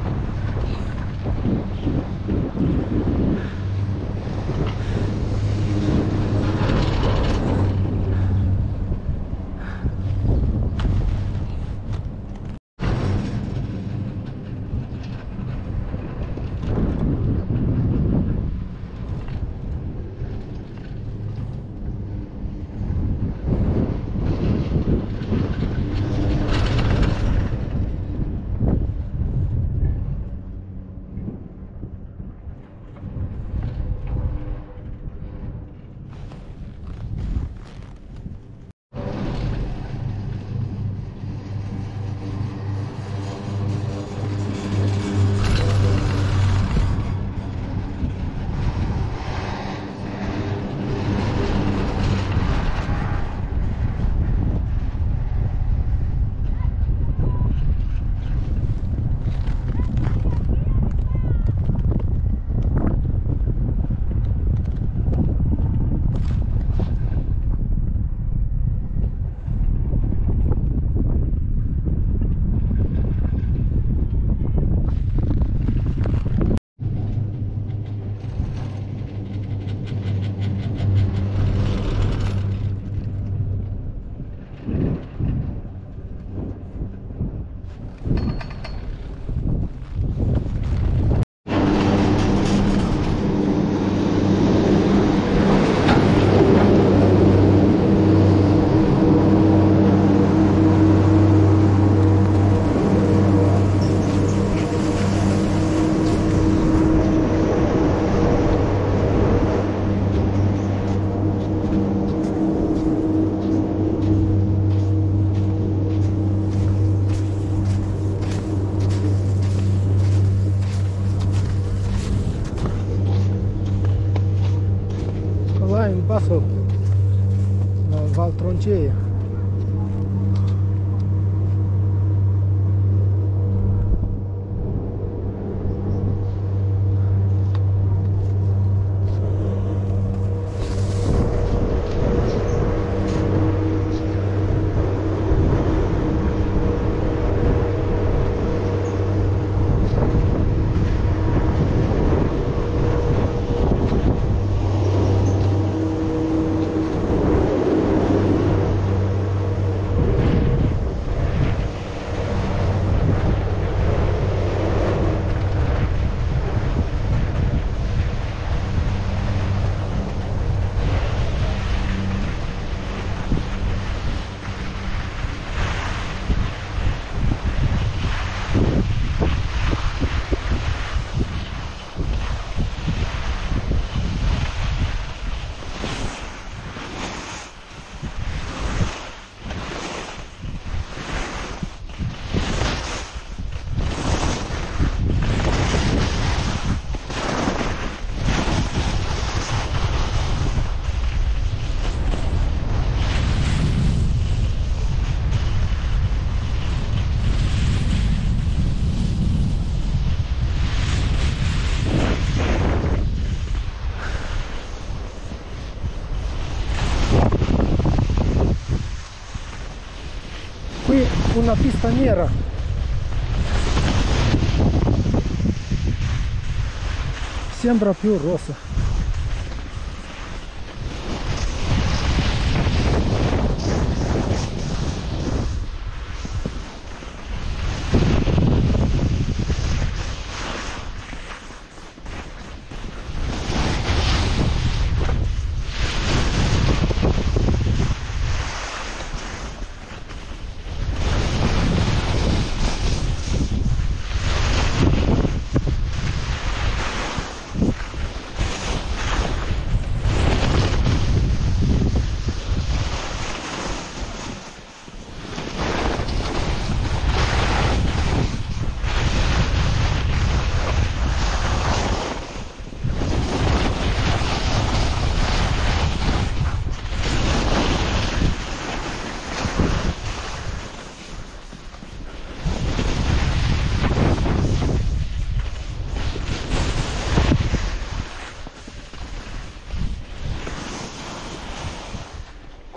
Speaker 1: Passo la Val Troncea. Qui una pista nera, sembra più rossa.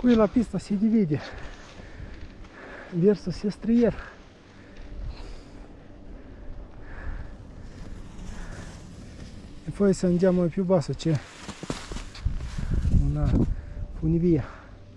Speaker 1: qui la pista si divide verso Sestriere e poi se andiamo più basso c'è una funivia.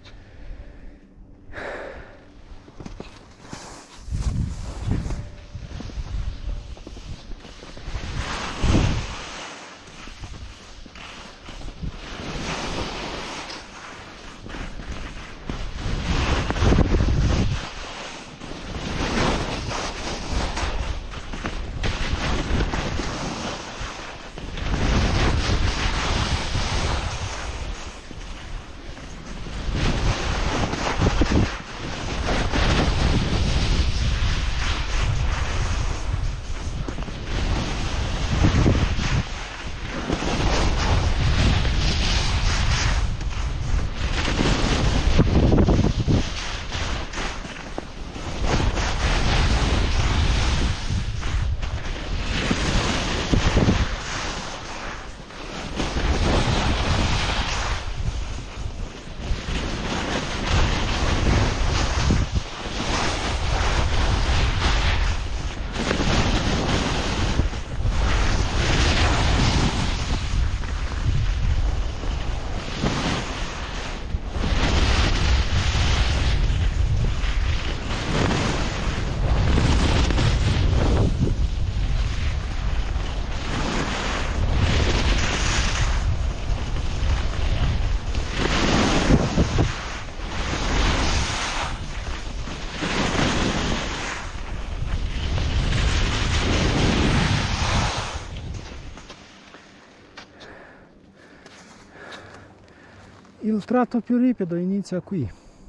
Speaker 1: Il tratto più ripido inizia qui,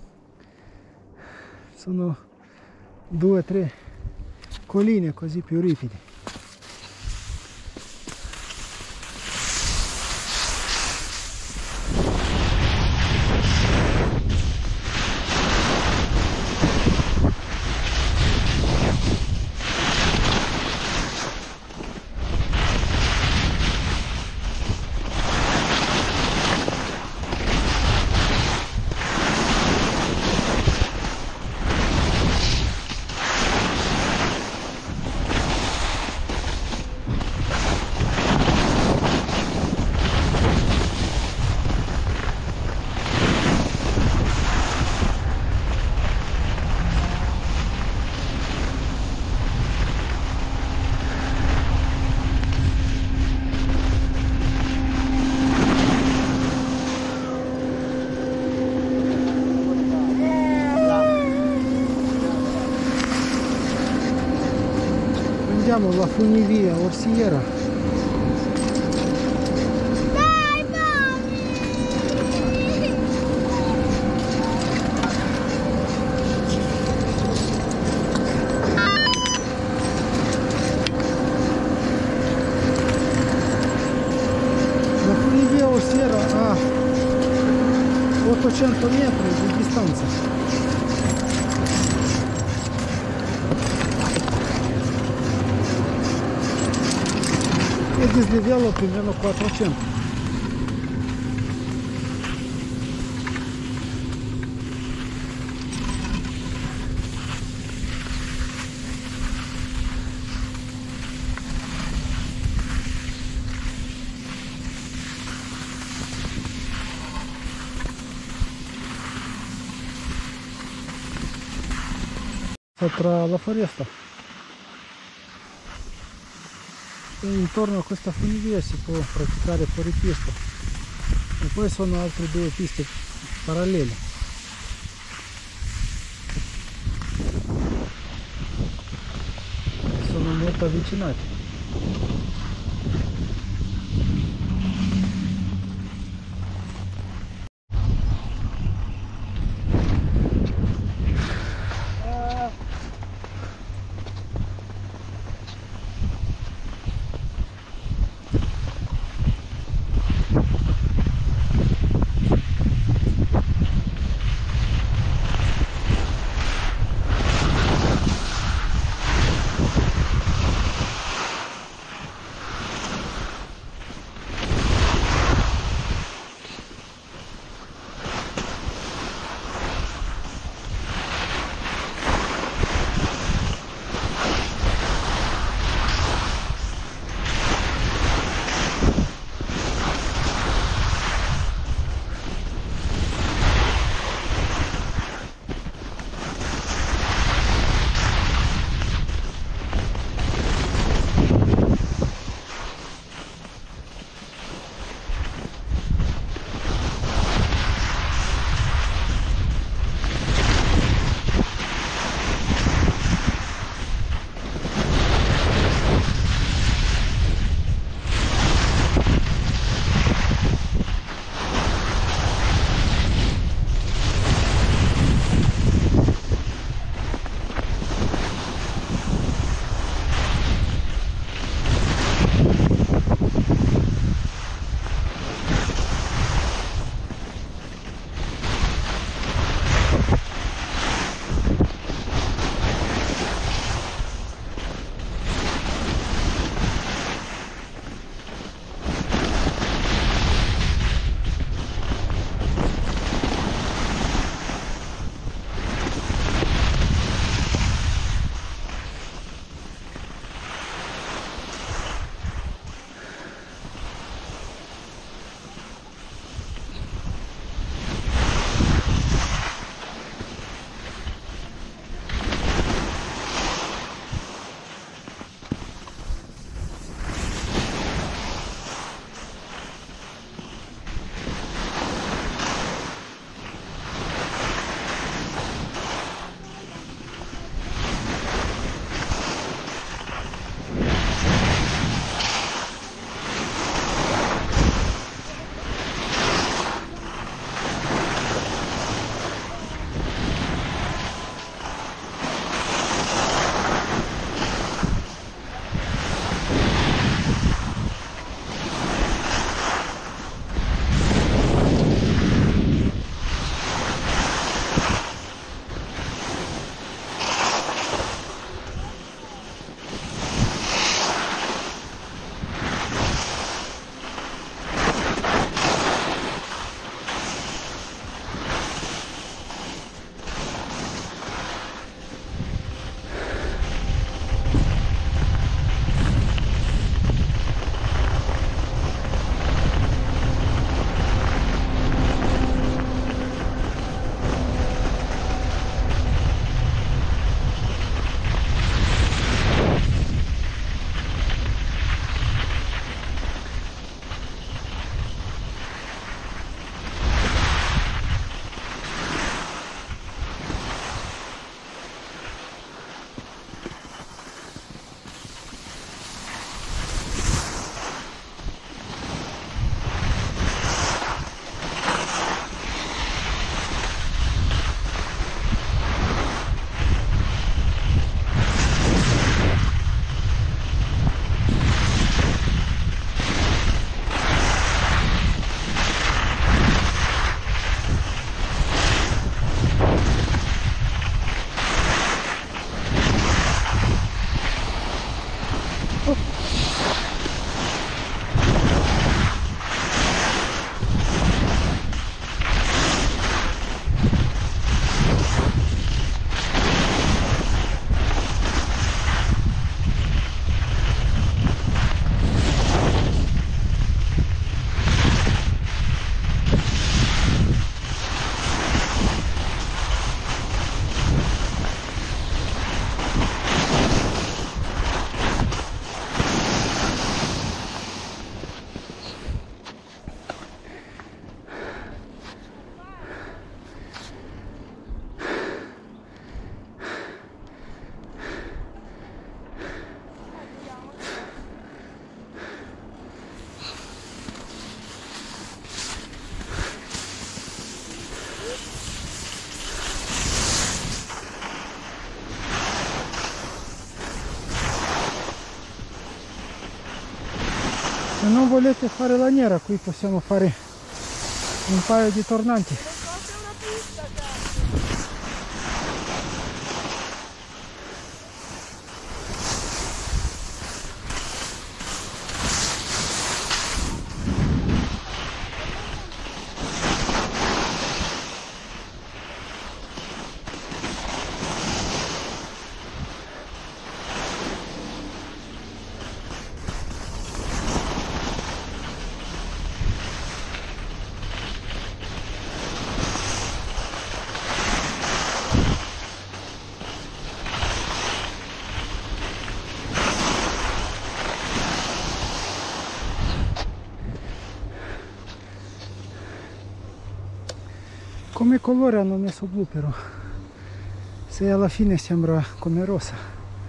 Speaker 1: sono due o tre colline così più ripide. Prendiamo la funivia orsiera.
Speaker 3: Dai, mami!
Speaker 1: La funivia orsiera ha ottocento metri di distanza. E dislivello più o meno quattrocento. Tra la foresta e intorno a questa funivia si può praticare fuoripista e poi sono altre due piste parallele. Sono molto avvicinati. Se non volete fare laniera, qui possiamo fare un paio di tornanti. Come colore hanno messo blu, però se alla fine sembra come rosa.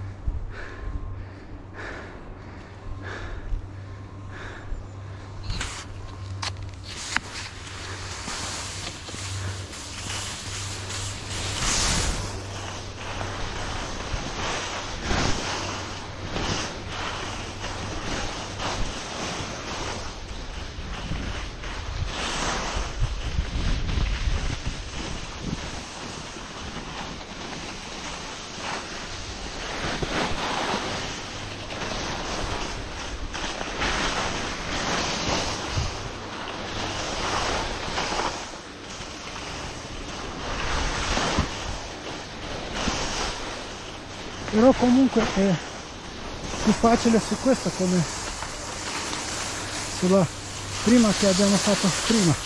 Speaker 1: Però comunque è più facile su questo come sulla prima che abbiamo fatto prima.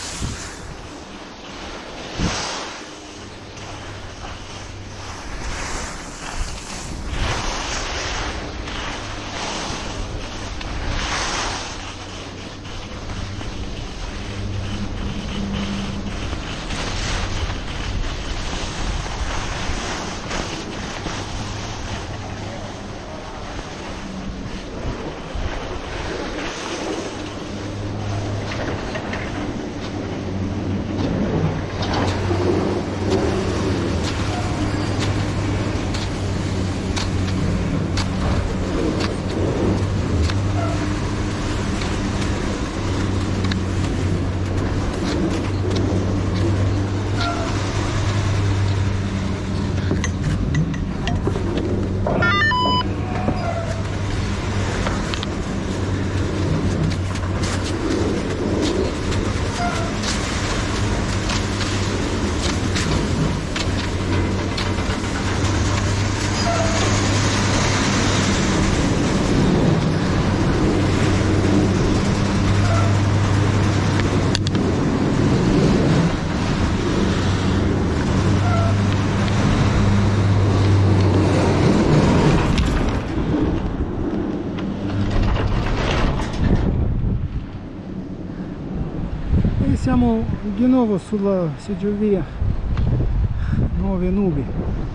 Speaker 1: Siamo di nuovo sulla seggiovia, nuove nubi.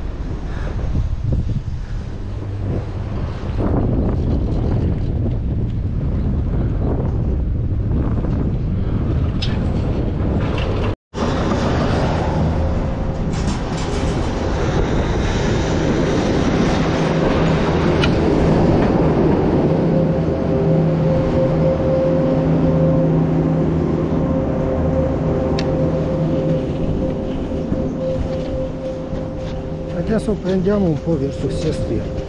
Speaker 1: Adesso prendiamo un po' verso Sestriere.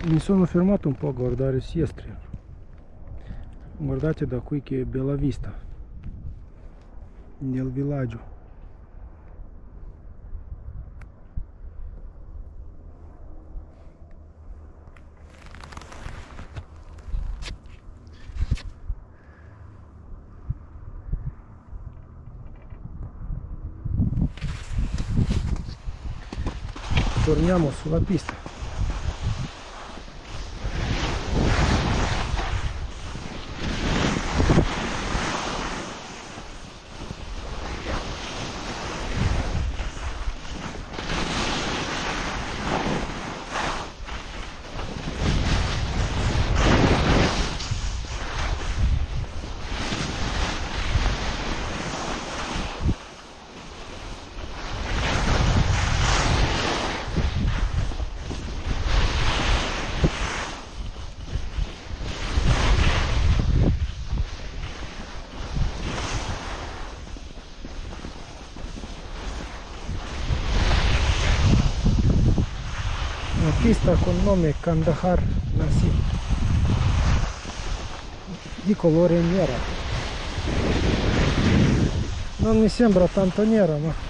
Speaker 1: Mi sono fermato un po' a guardare Sestriere. Guardate da qui che bella vista nel villaggio. Torniamo sulla pista. Pista con nome Kandahar Nasi, di colore nera. Non mi sembra tanto nera, ma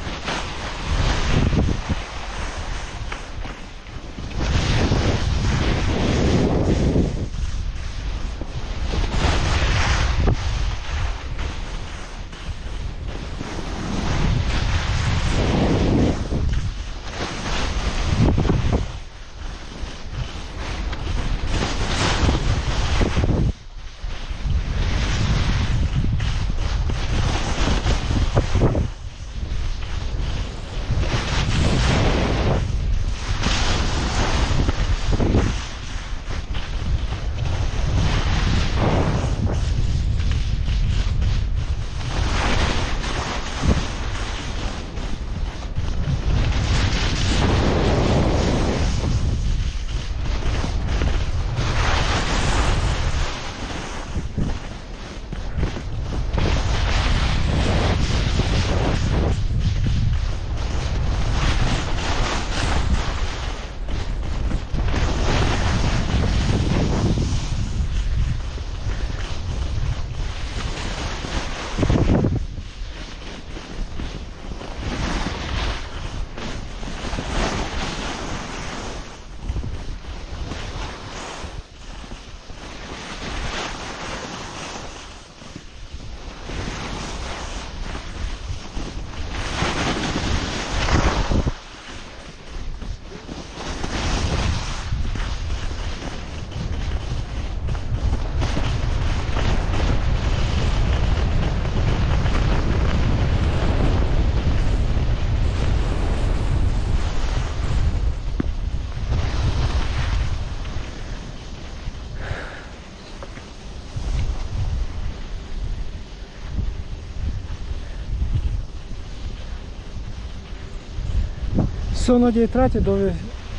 Speaker 1: sono dei tratti dove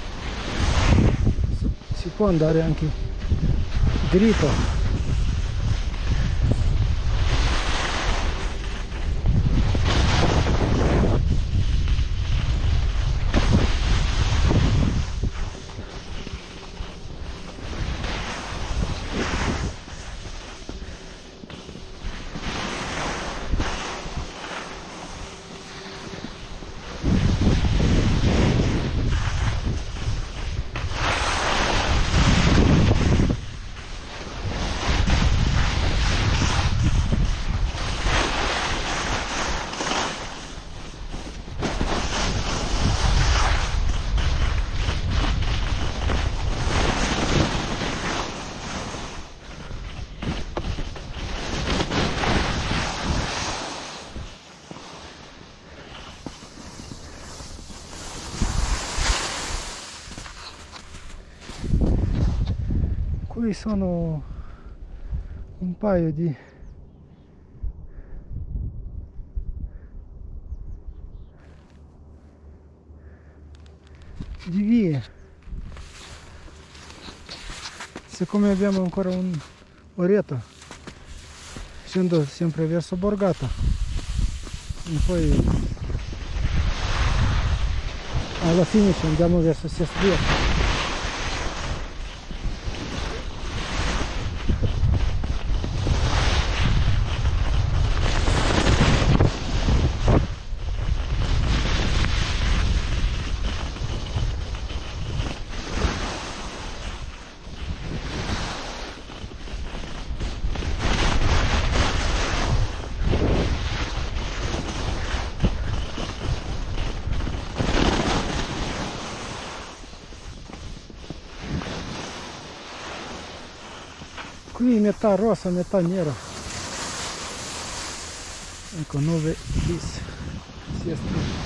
Speaker 1: si può andare anche dritto. Qui sono un paio di di vie, siccome abbiamo ancora un'oretta scendo sempre verso Borgata e poi alla fine scendiamo verso Sestriere. Qui metà rossa, metà nera. Ecco, nove bis. Sestriere.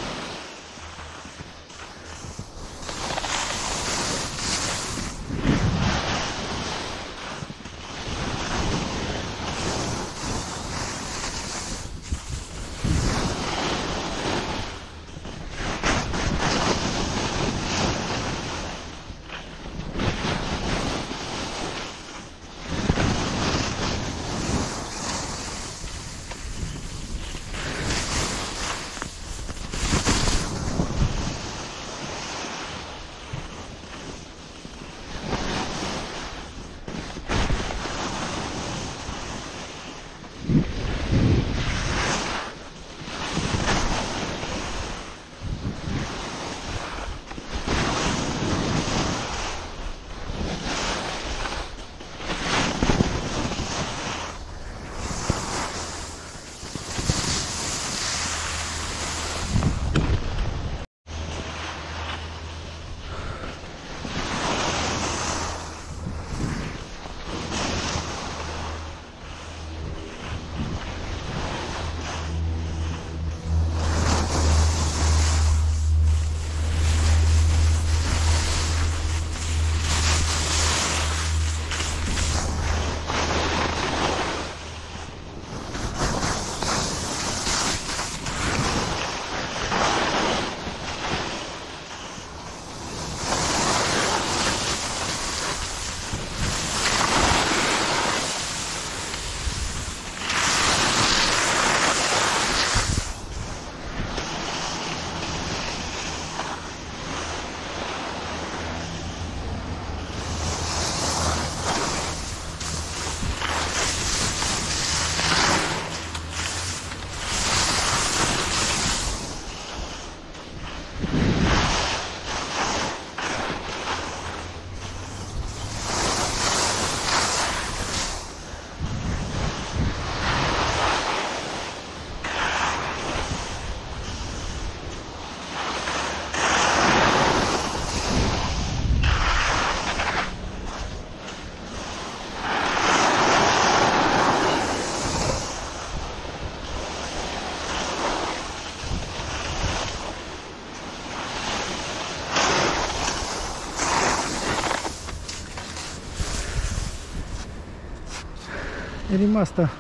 Speaker 1: È rimasta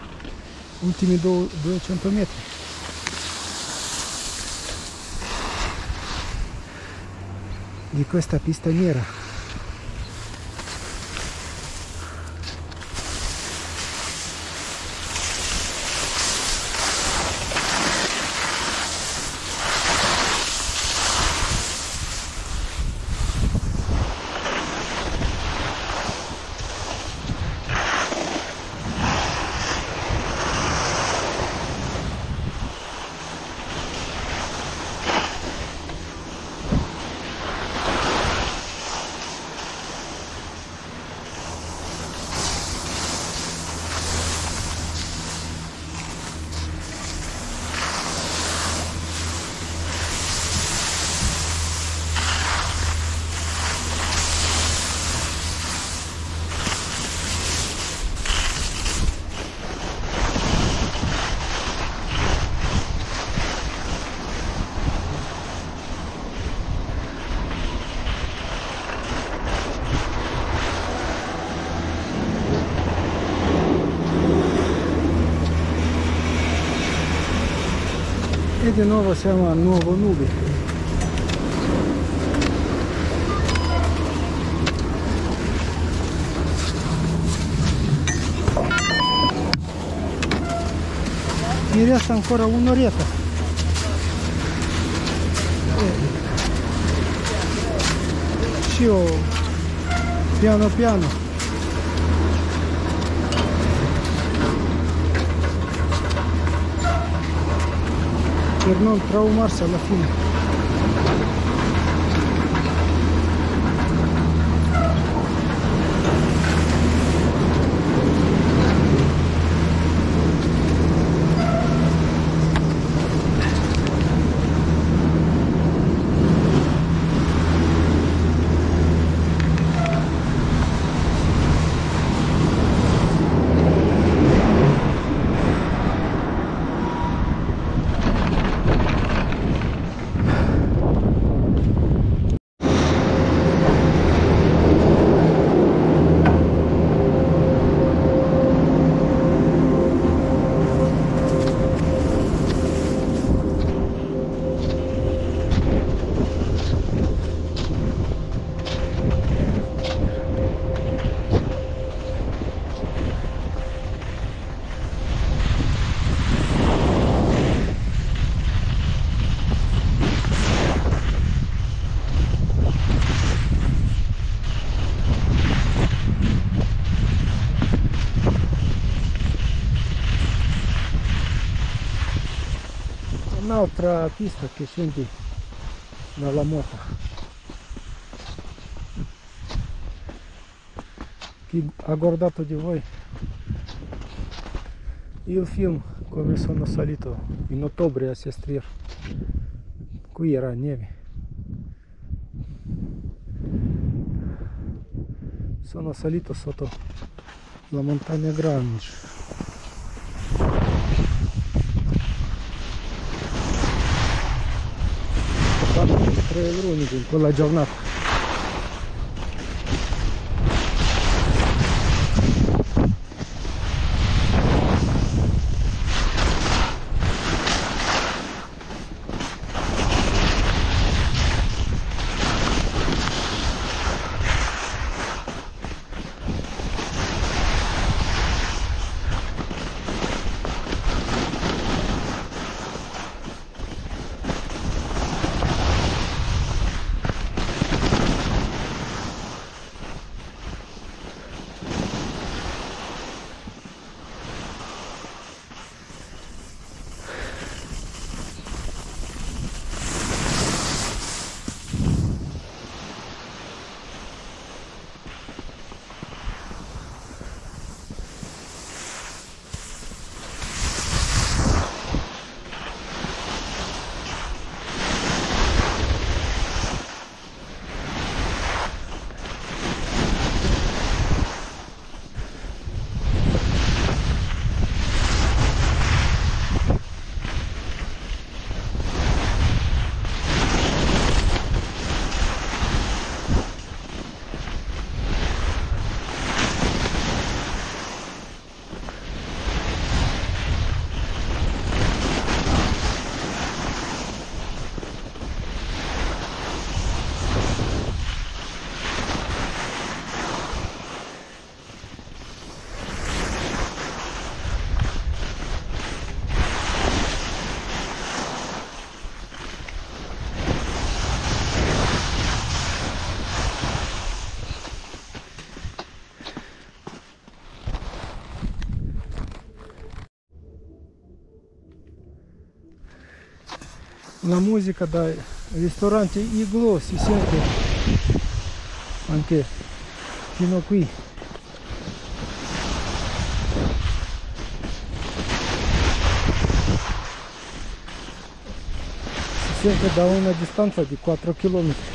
Speaker 1: ultimi duecento metri. Di questa pista nera. E di nuovo siamo a Nuovo Nubi. Mi resta ancora un'oretta. Scio piano piano. Per non traumarsi alla fine. un'altra pista che scendi dalla Motta. Chi ha guardato di voi il film come sono salito in ottobre a Sestriere, qui era neve, sono salito sotto la montagna grande. Ho fatto tre euro in quella giornata. La musica dai ristoranti Iglo si sente anche fino qui. Si sente da una distanza di quattro chilometri.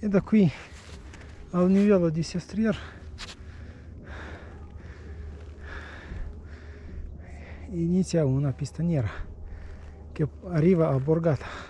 Speaker 1: E da qui al livello di Sestriere inizia una pista nera che arriva a Borgata.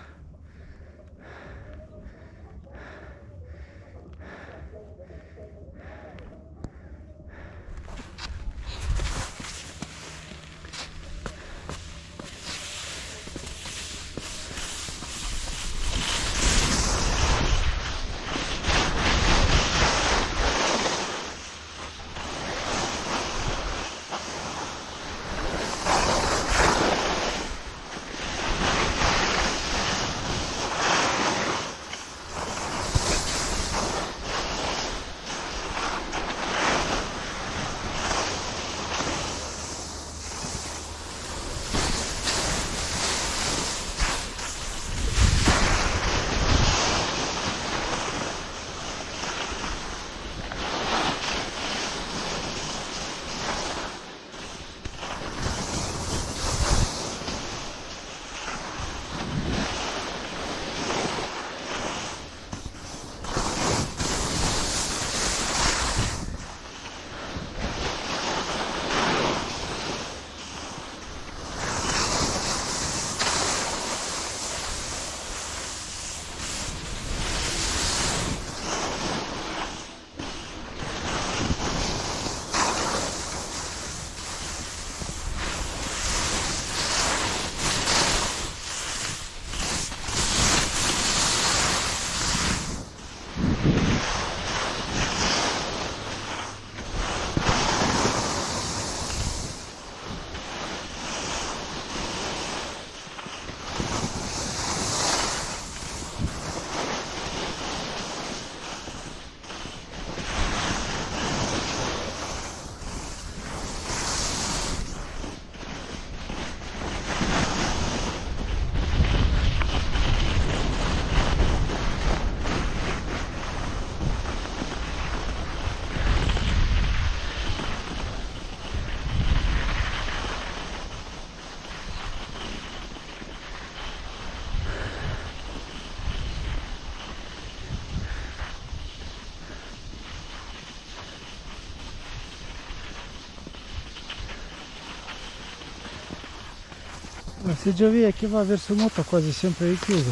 Speaker 1: La seggiovia che va verso Motta quasi sempre è chiusa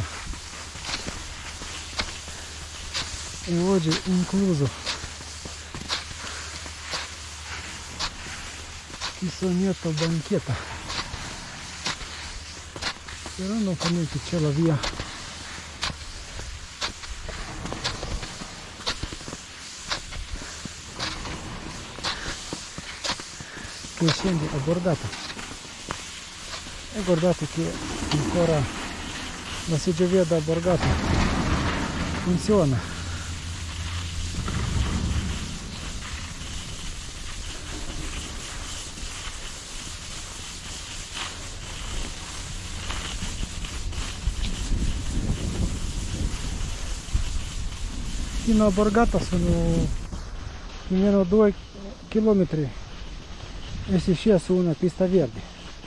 Speaker 1: e oggi incluso il sognetto banchetta, però non fa niente, c'è la via che scende a Borgata. E guardate che ancora la seggiovia da Borgata funziona. Fino a Borgata sono più o meno due chilometri e si scende su una pista verde.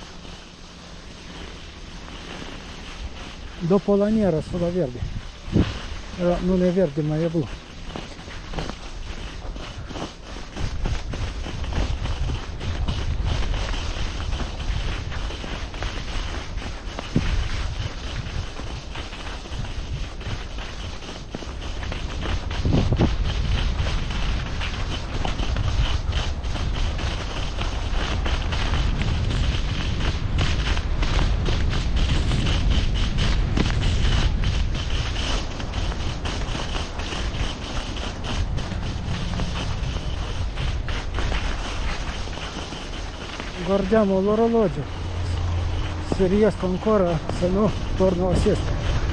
Speaker 1: Dopo la nera sulla verde, però non è verde ma è blu. Guardiamo l'orologio, se riesco ancora, se no torno a siesta.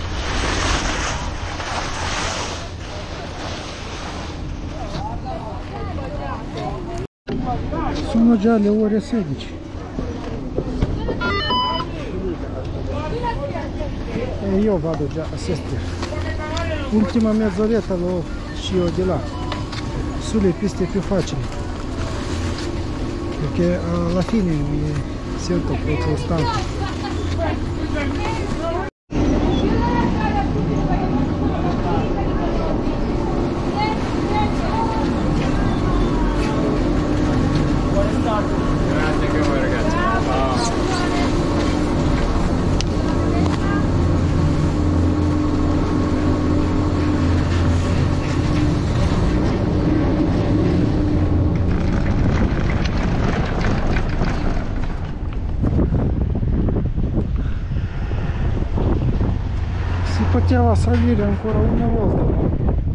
Speaker 1: Sono già le ore sedici e io vado già a Sestriere. Ultima mezz'oretta lo scio di là, sulle piste più facili, perché alla fine mi sento proprio stanco.
Speaker 3: Thank you.
Speaker 1: poteva salire ancora una volta, ma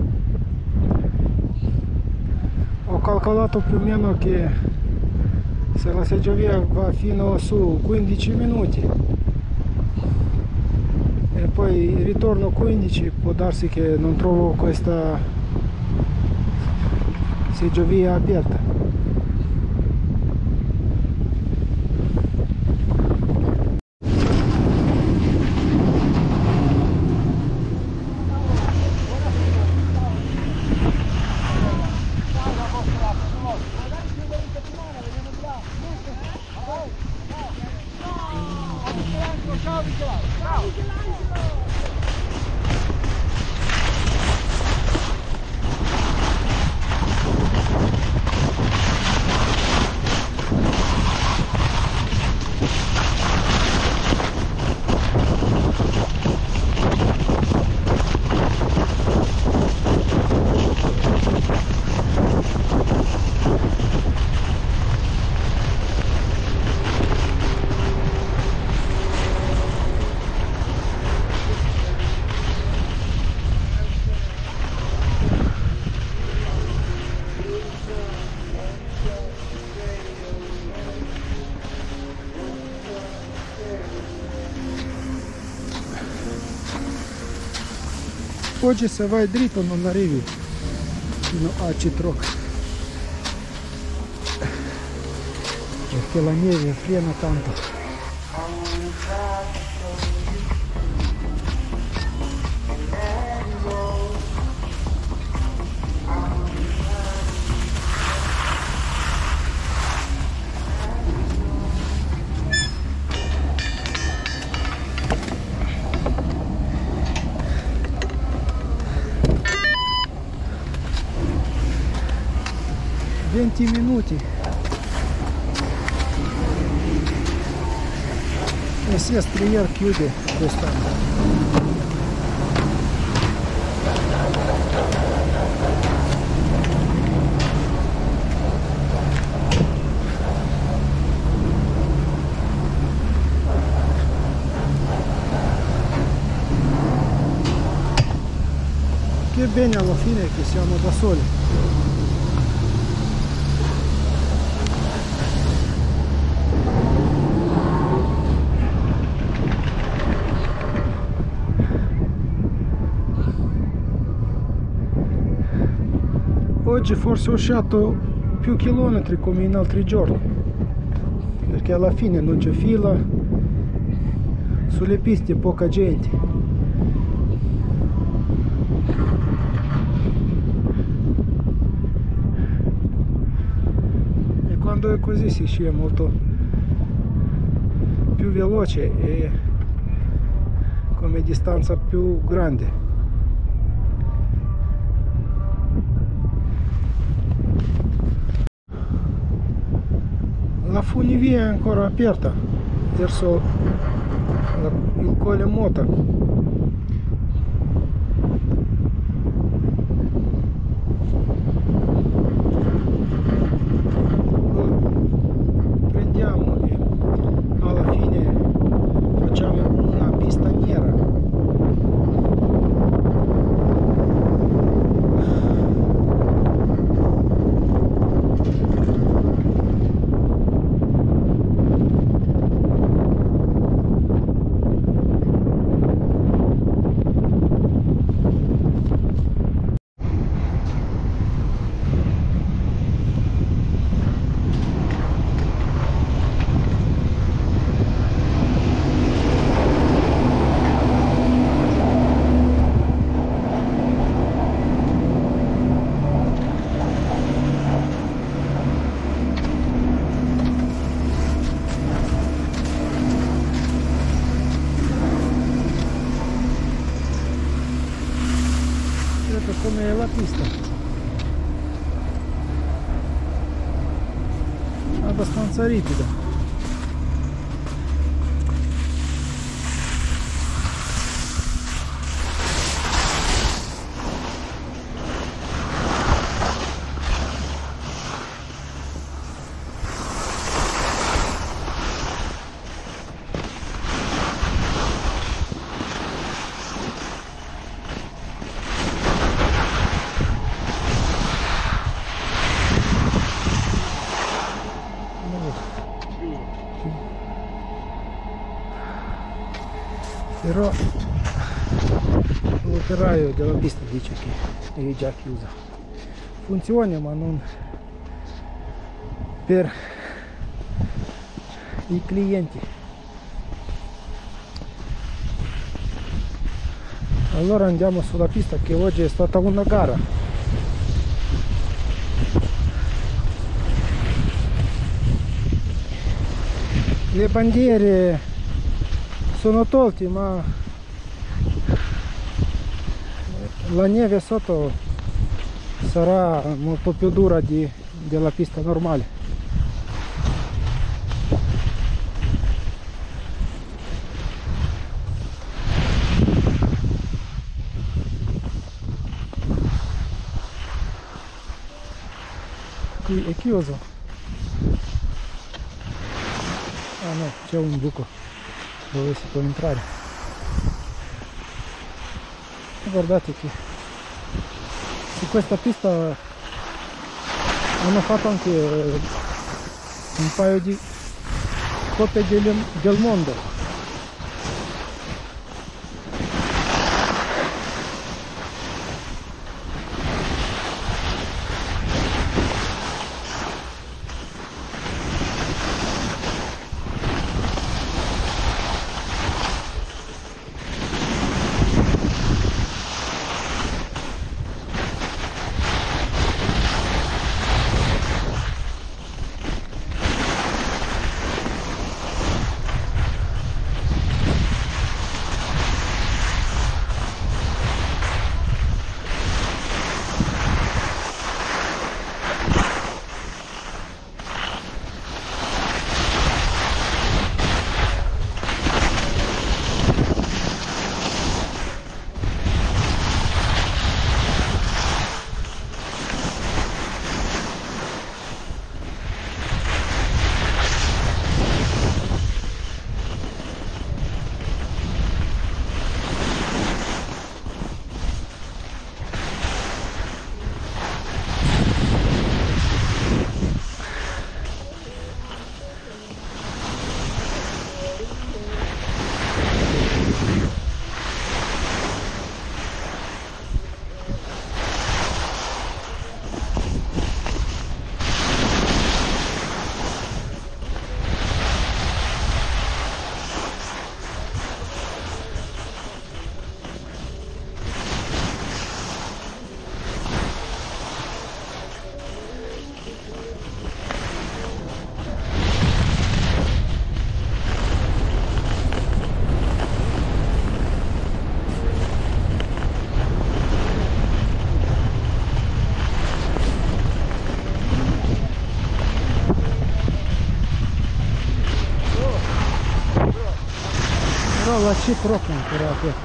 Speaker 1: ho calcolato più o meno che se la seggiovia va fino su quindici minuti e poi ritorno quindici, può darsi che non trovo questa seggiovia aperta. Oggi se vai dritto non arrivi fino a Citroc, perché la neve frena tanto. venti minuti e Sestriere chiude quest'anno. Che bene alla fine che siamo da soli. Oggi forse ho sciato più chilometri come in altri giorni, perché alla fine non c'è fila, sulle piste poca gente. E quando è così si scia molto più veloce e come distanza più grande. La funivia è ancora aperta verso il Colle Motta. Lo prendiamo e alla fine facciamo una pista nera. Come la pista, abbastanza ripida. Però l'operaio della pista dice che è già chiusa. Funziona ma non per i clienti. Allora andiamo sulla pista, che oggi è stata una gara. Le bandiere sono tolte, ma la neve sotto sarà molto più dura di, della pista normale. Qui è chiuso. Ah no, c'è un buco dove si può entrare. E guardate che su questa pista hanno fatto anche un paio di coppe del, del mondo. La c'è troppo ancora aperto.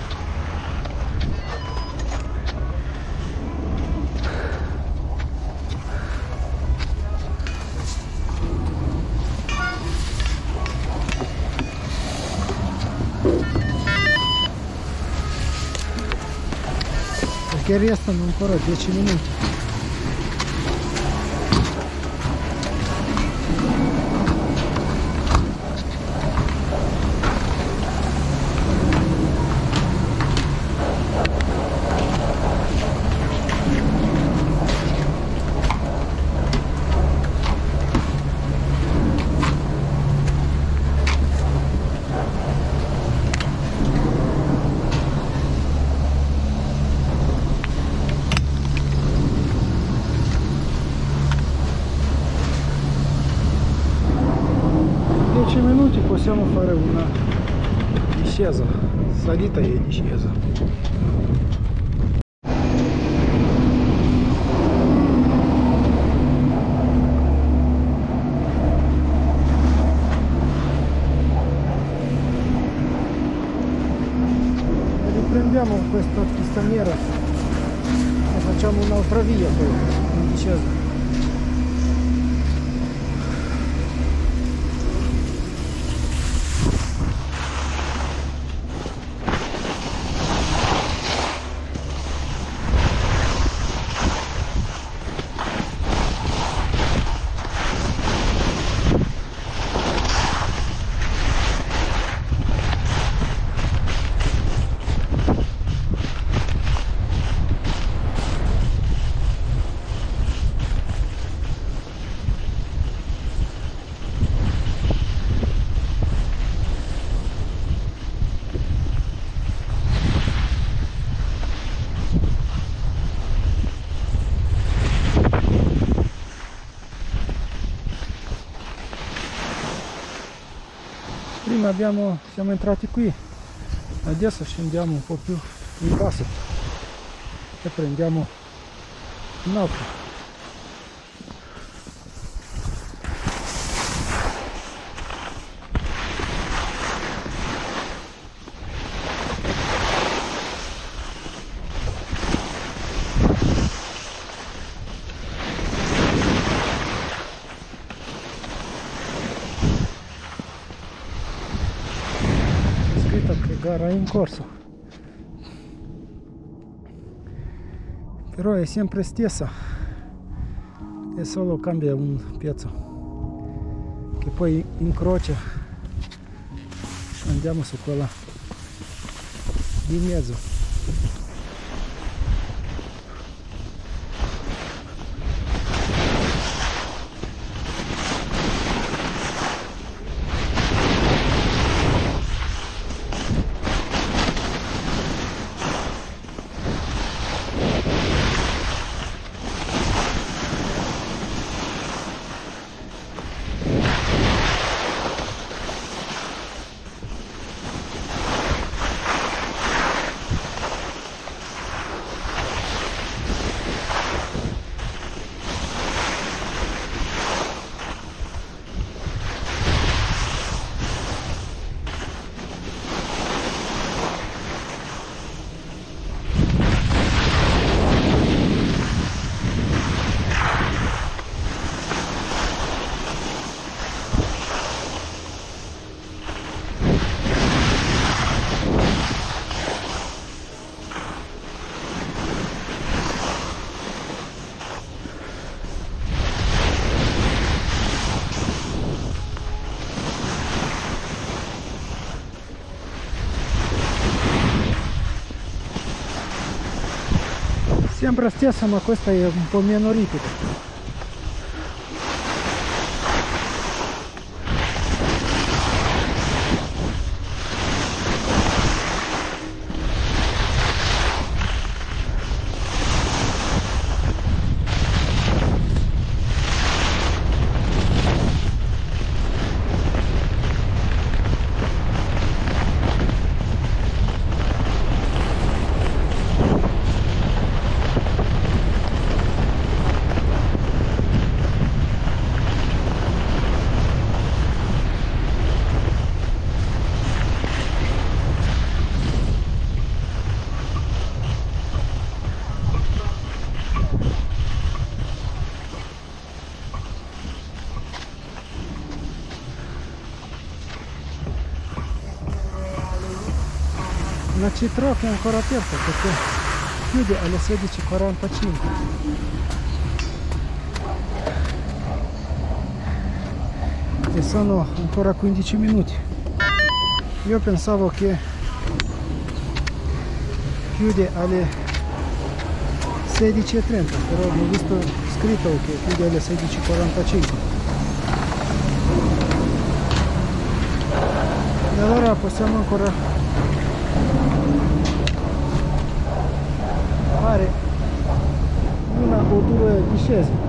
Speaker 1: Perché restano ancora dieci minuti. Minuti possiamo fare una discesa, salita e discesa. Riprendiamo questa pistaniera e facciamo un'altra via poi in discesa. abbiamo, siamo entrati qui, adesso scendiamo un po' più in basso e prendiamo un altro. Gara in corso, però è sempre stessa e solo cambia un pezzo che poi incrocia, andiamo su quella di mezzo. Sempre stessa, ma questa è un po' meno ripida. La C tre è ancora aperta perché chiude alle sedici e quarantacinque. E sono ancora quindici minuti. Io pensavo che chiude alle sedici e trenta, però ho visto scritto che chiude alle sedici e quarantacinque. E allora possiamo ancora fare una o due discese.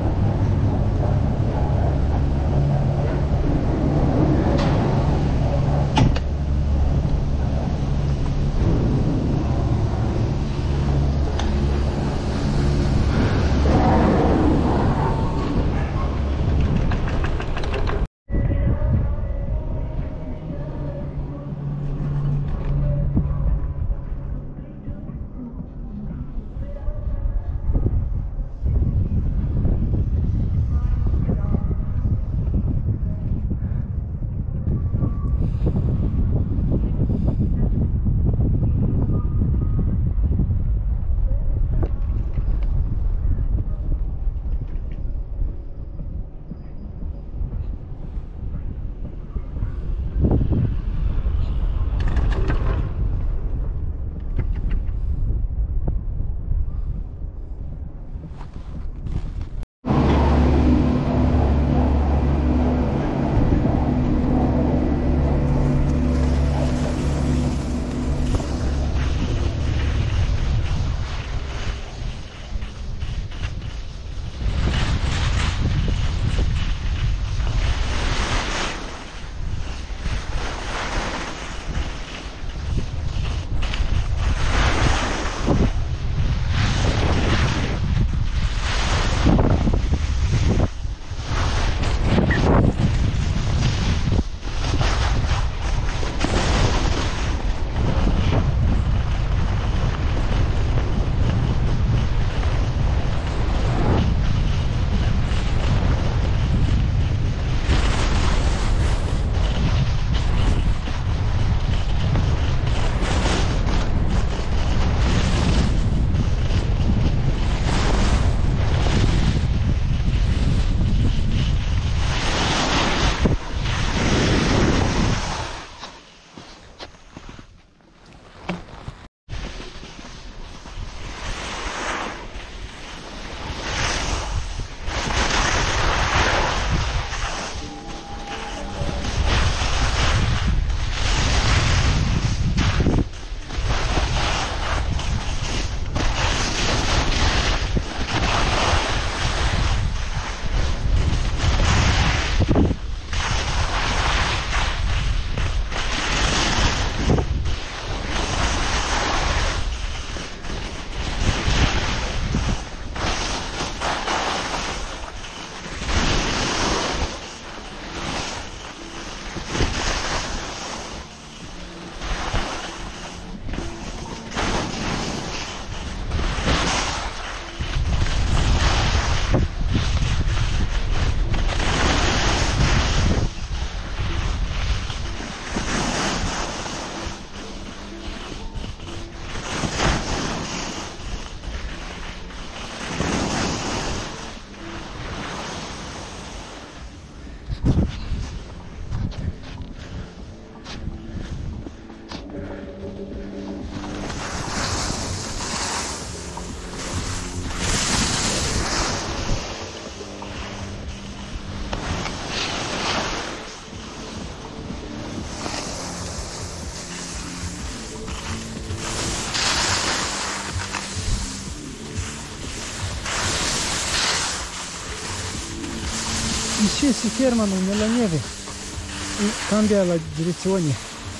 Speaker 1: i sci si fermano nella neve e cambia la direzione,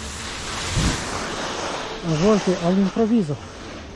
Speaker 1: a volte all'improvviso.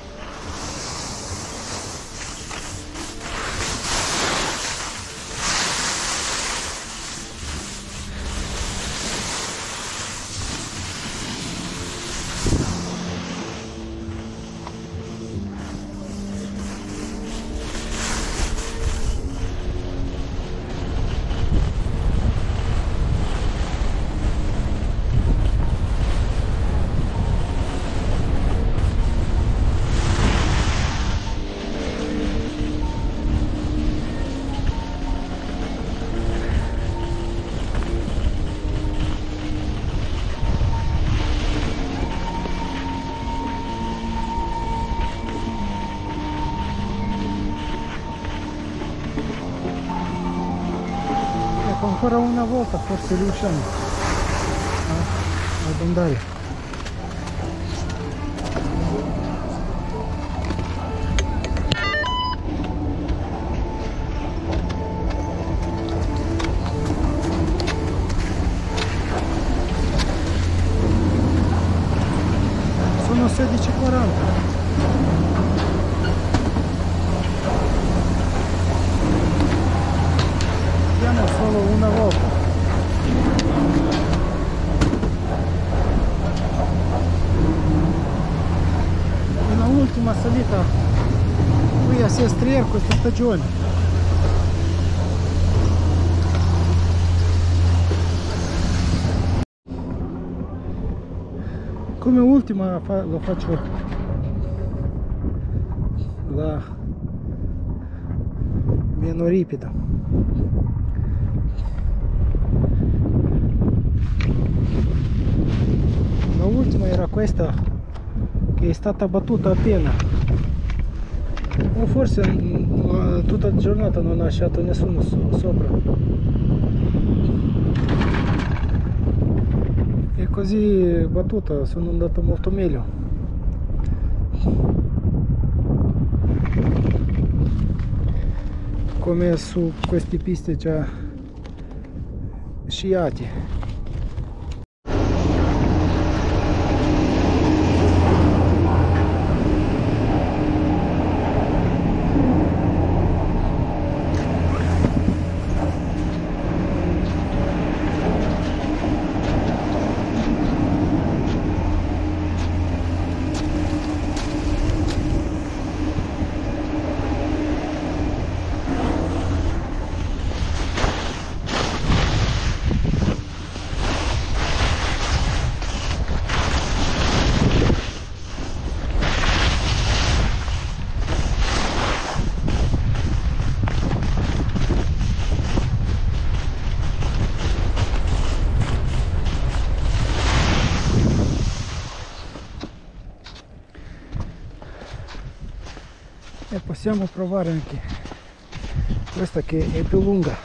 Speaker 1: Ancora una volta forse riusciamo ad andare. Sono sedici e quaranta. Solo una volta. È l'ultima salita qui a Sestriere questa stagione. Come ultima fa lo faccio la meno ripida. L'ultima era questa che è stata battuta appena, o forse tutta la giornata non ha lasciato nessuno so sopra, e così battuta sono andato molto meglio. Come su queste piste già sciate. E possiamo provare anche questa che è più lunga.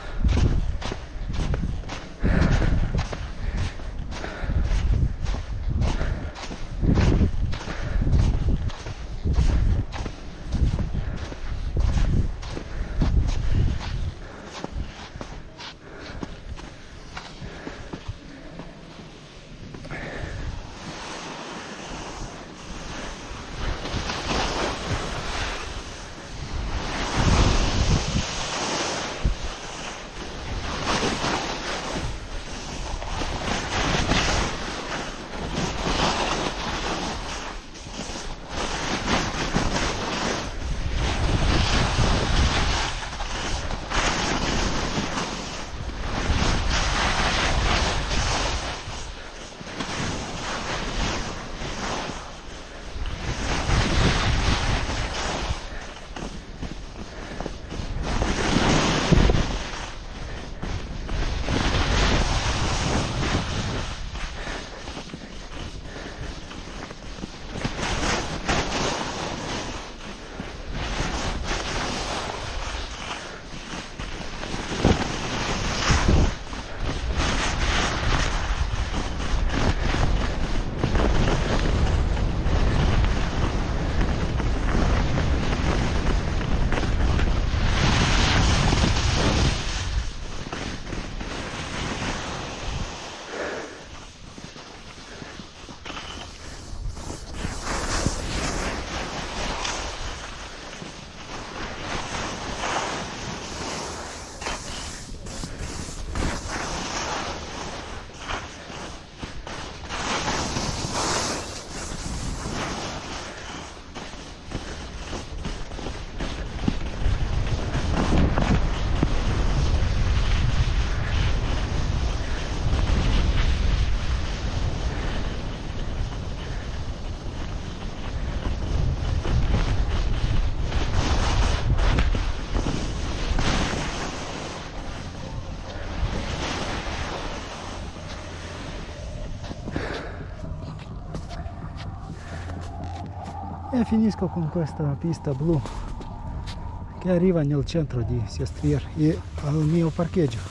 Speaker 4: e finisco con questa pista blu che arriva nel centro di Sestriere e al mio parcheggio.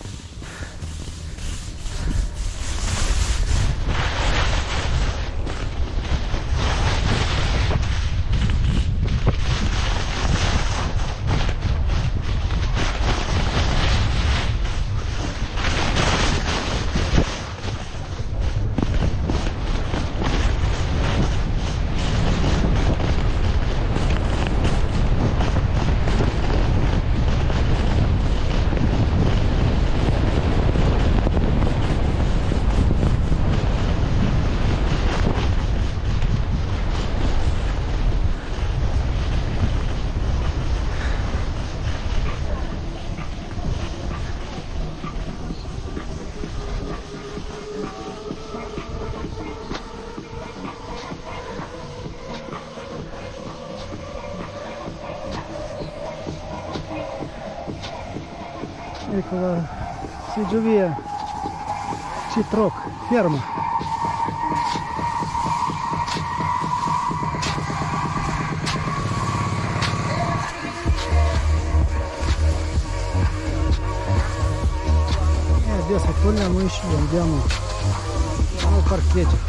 Speaker 4: Ecco la seggiovia Citroc, ferma. E adesso torniamo e andiamo al parcheggio.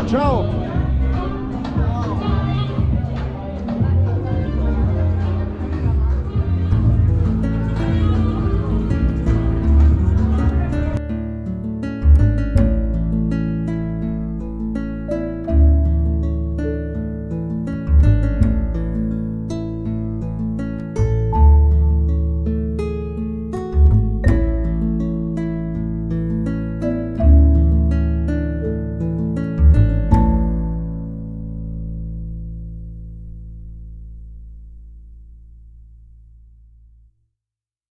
Speaker 1: ciao!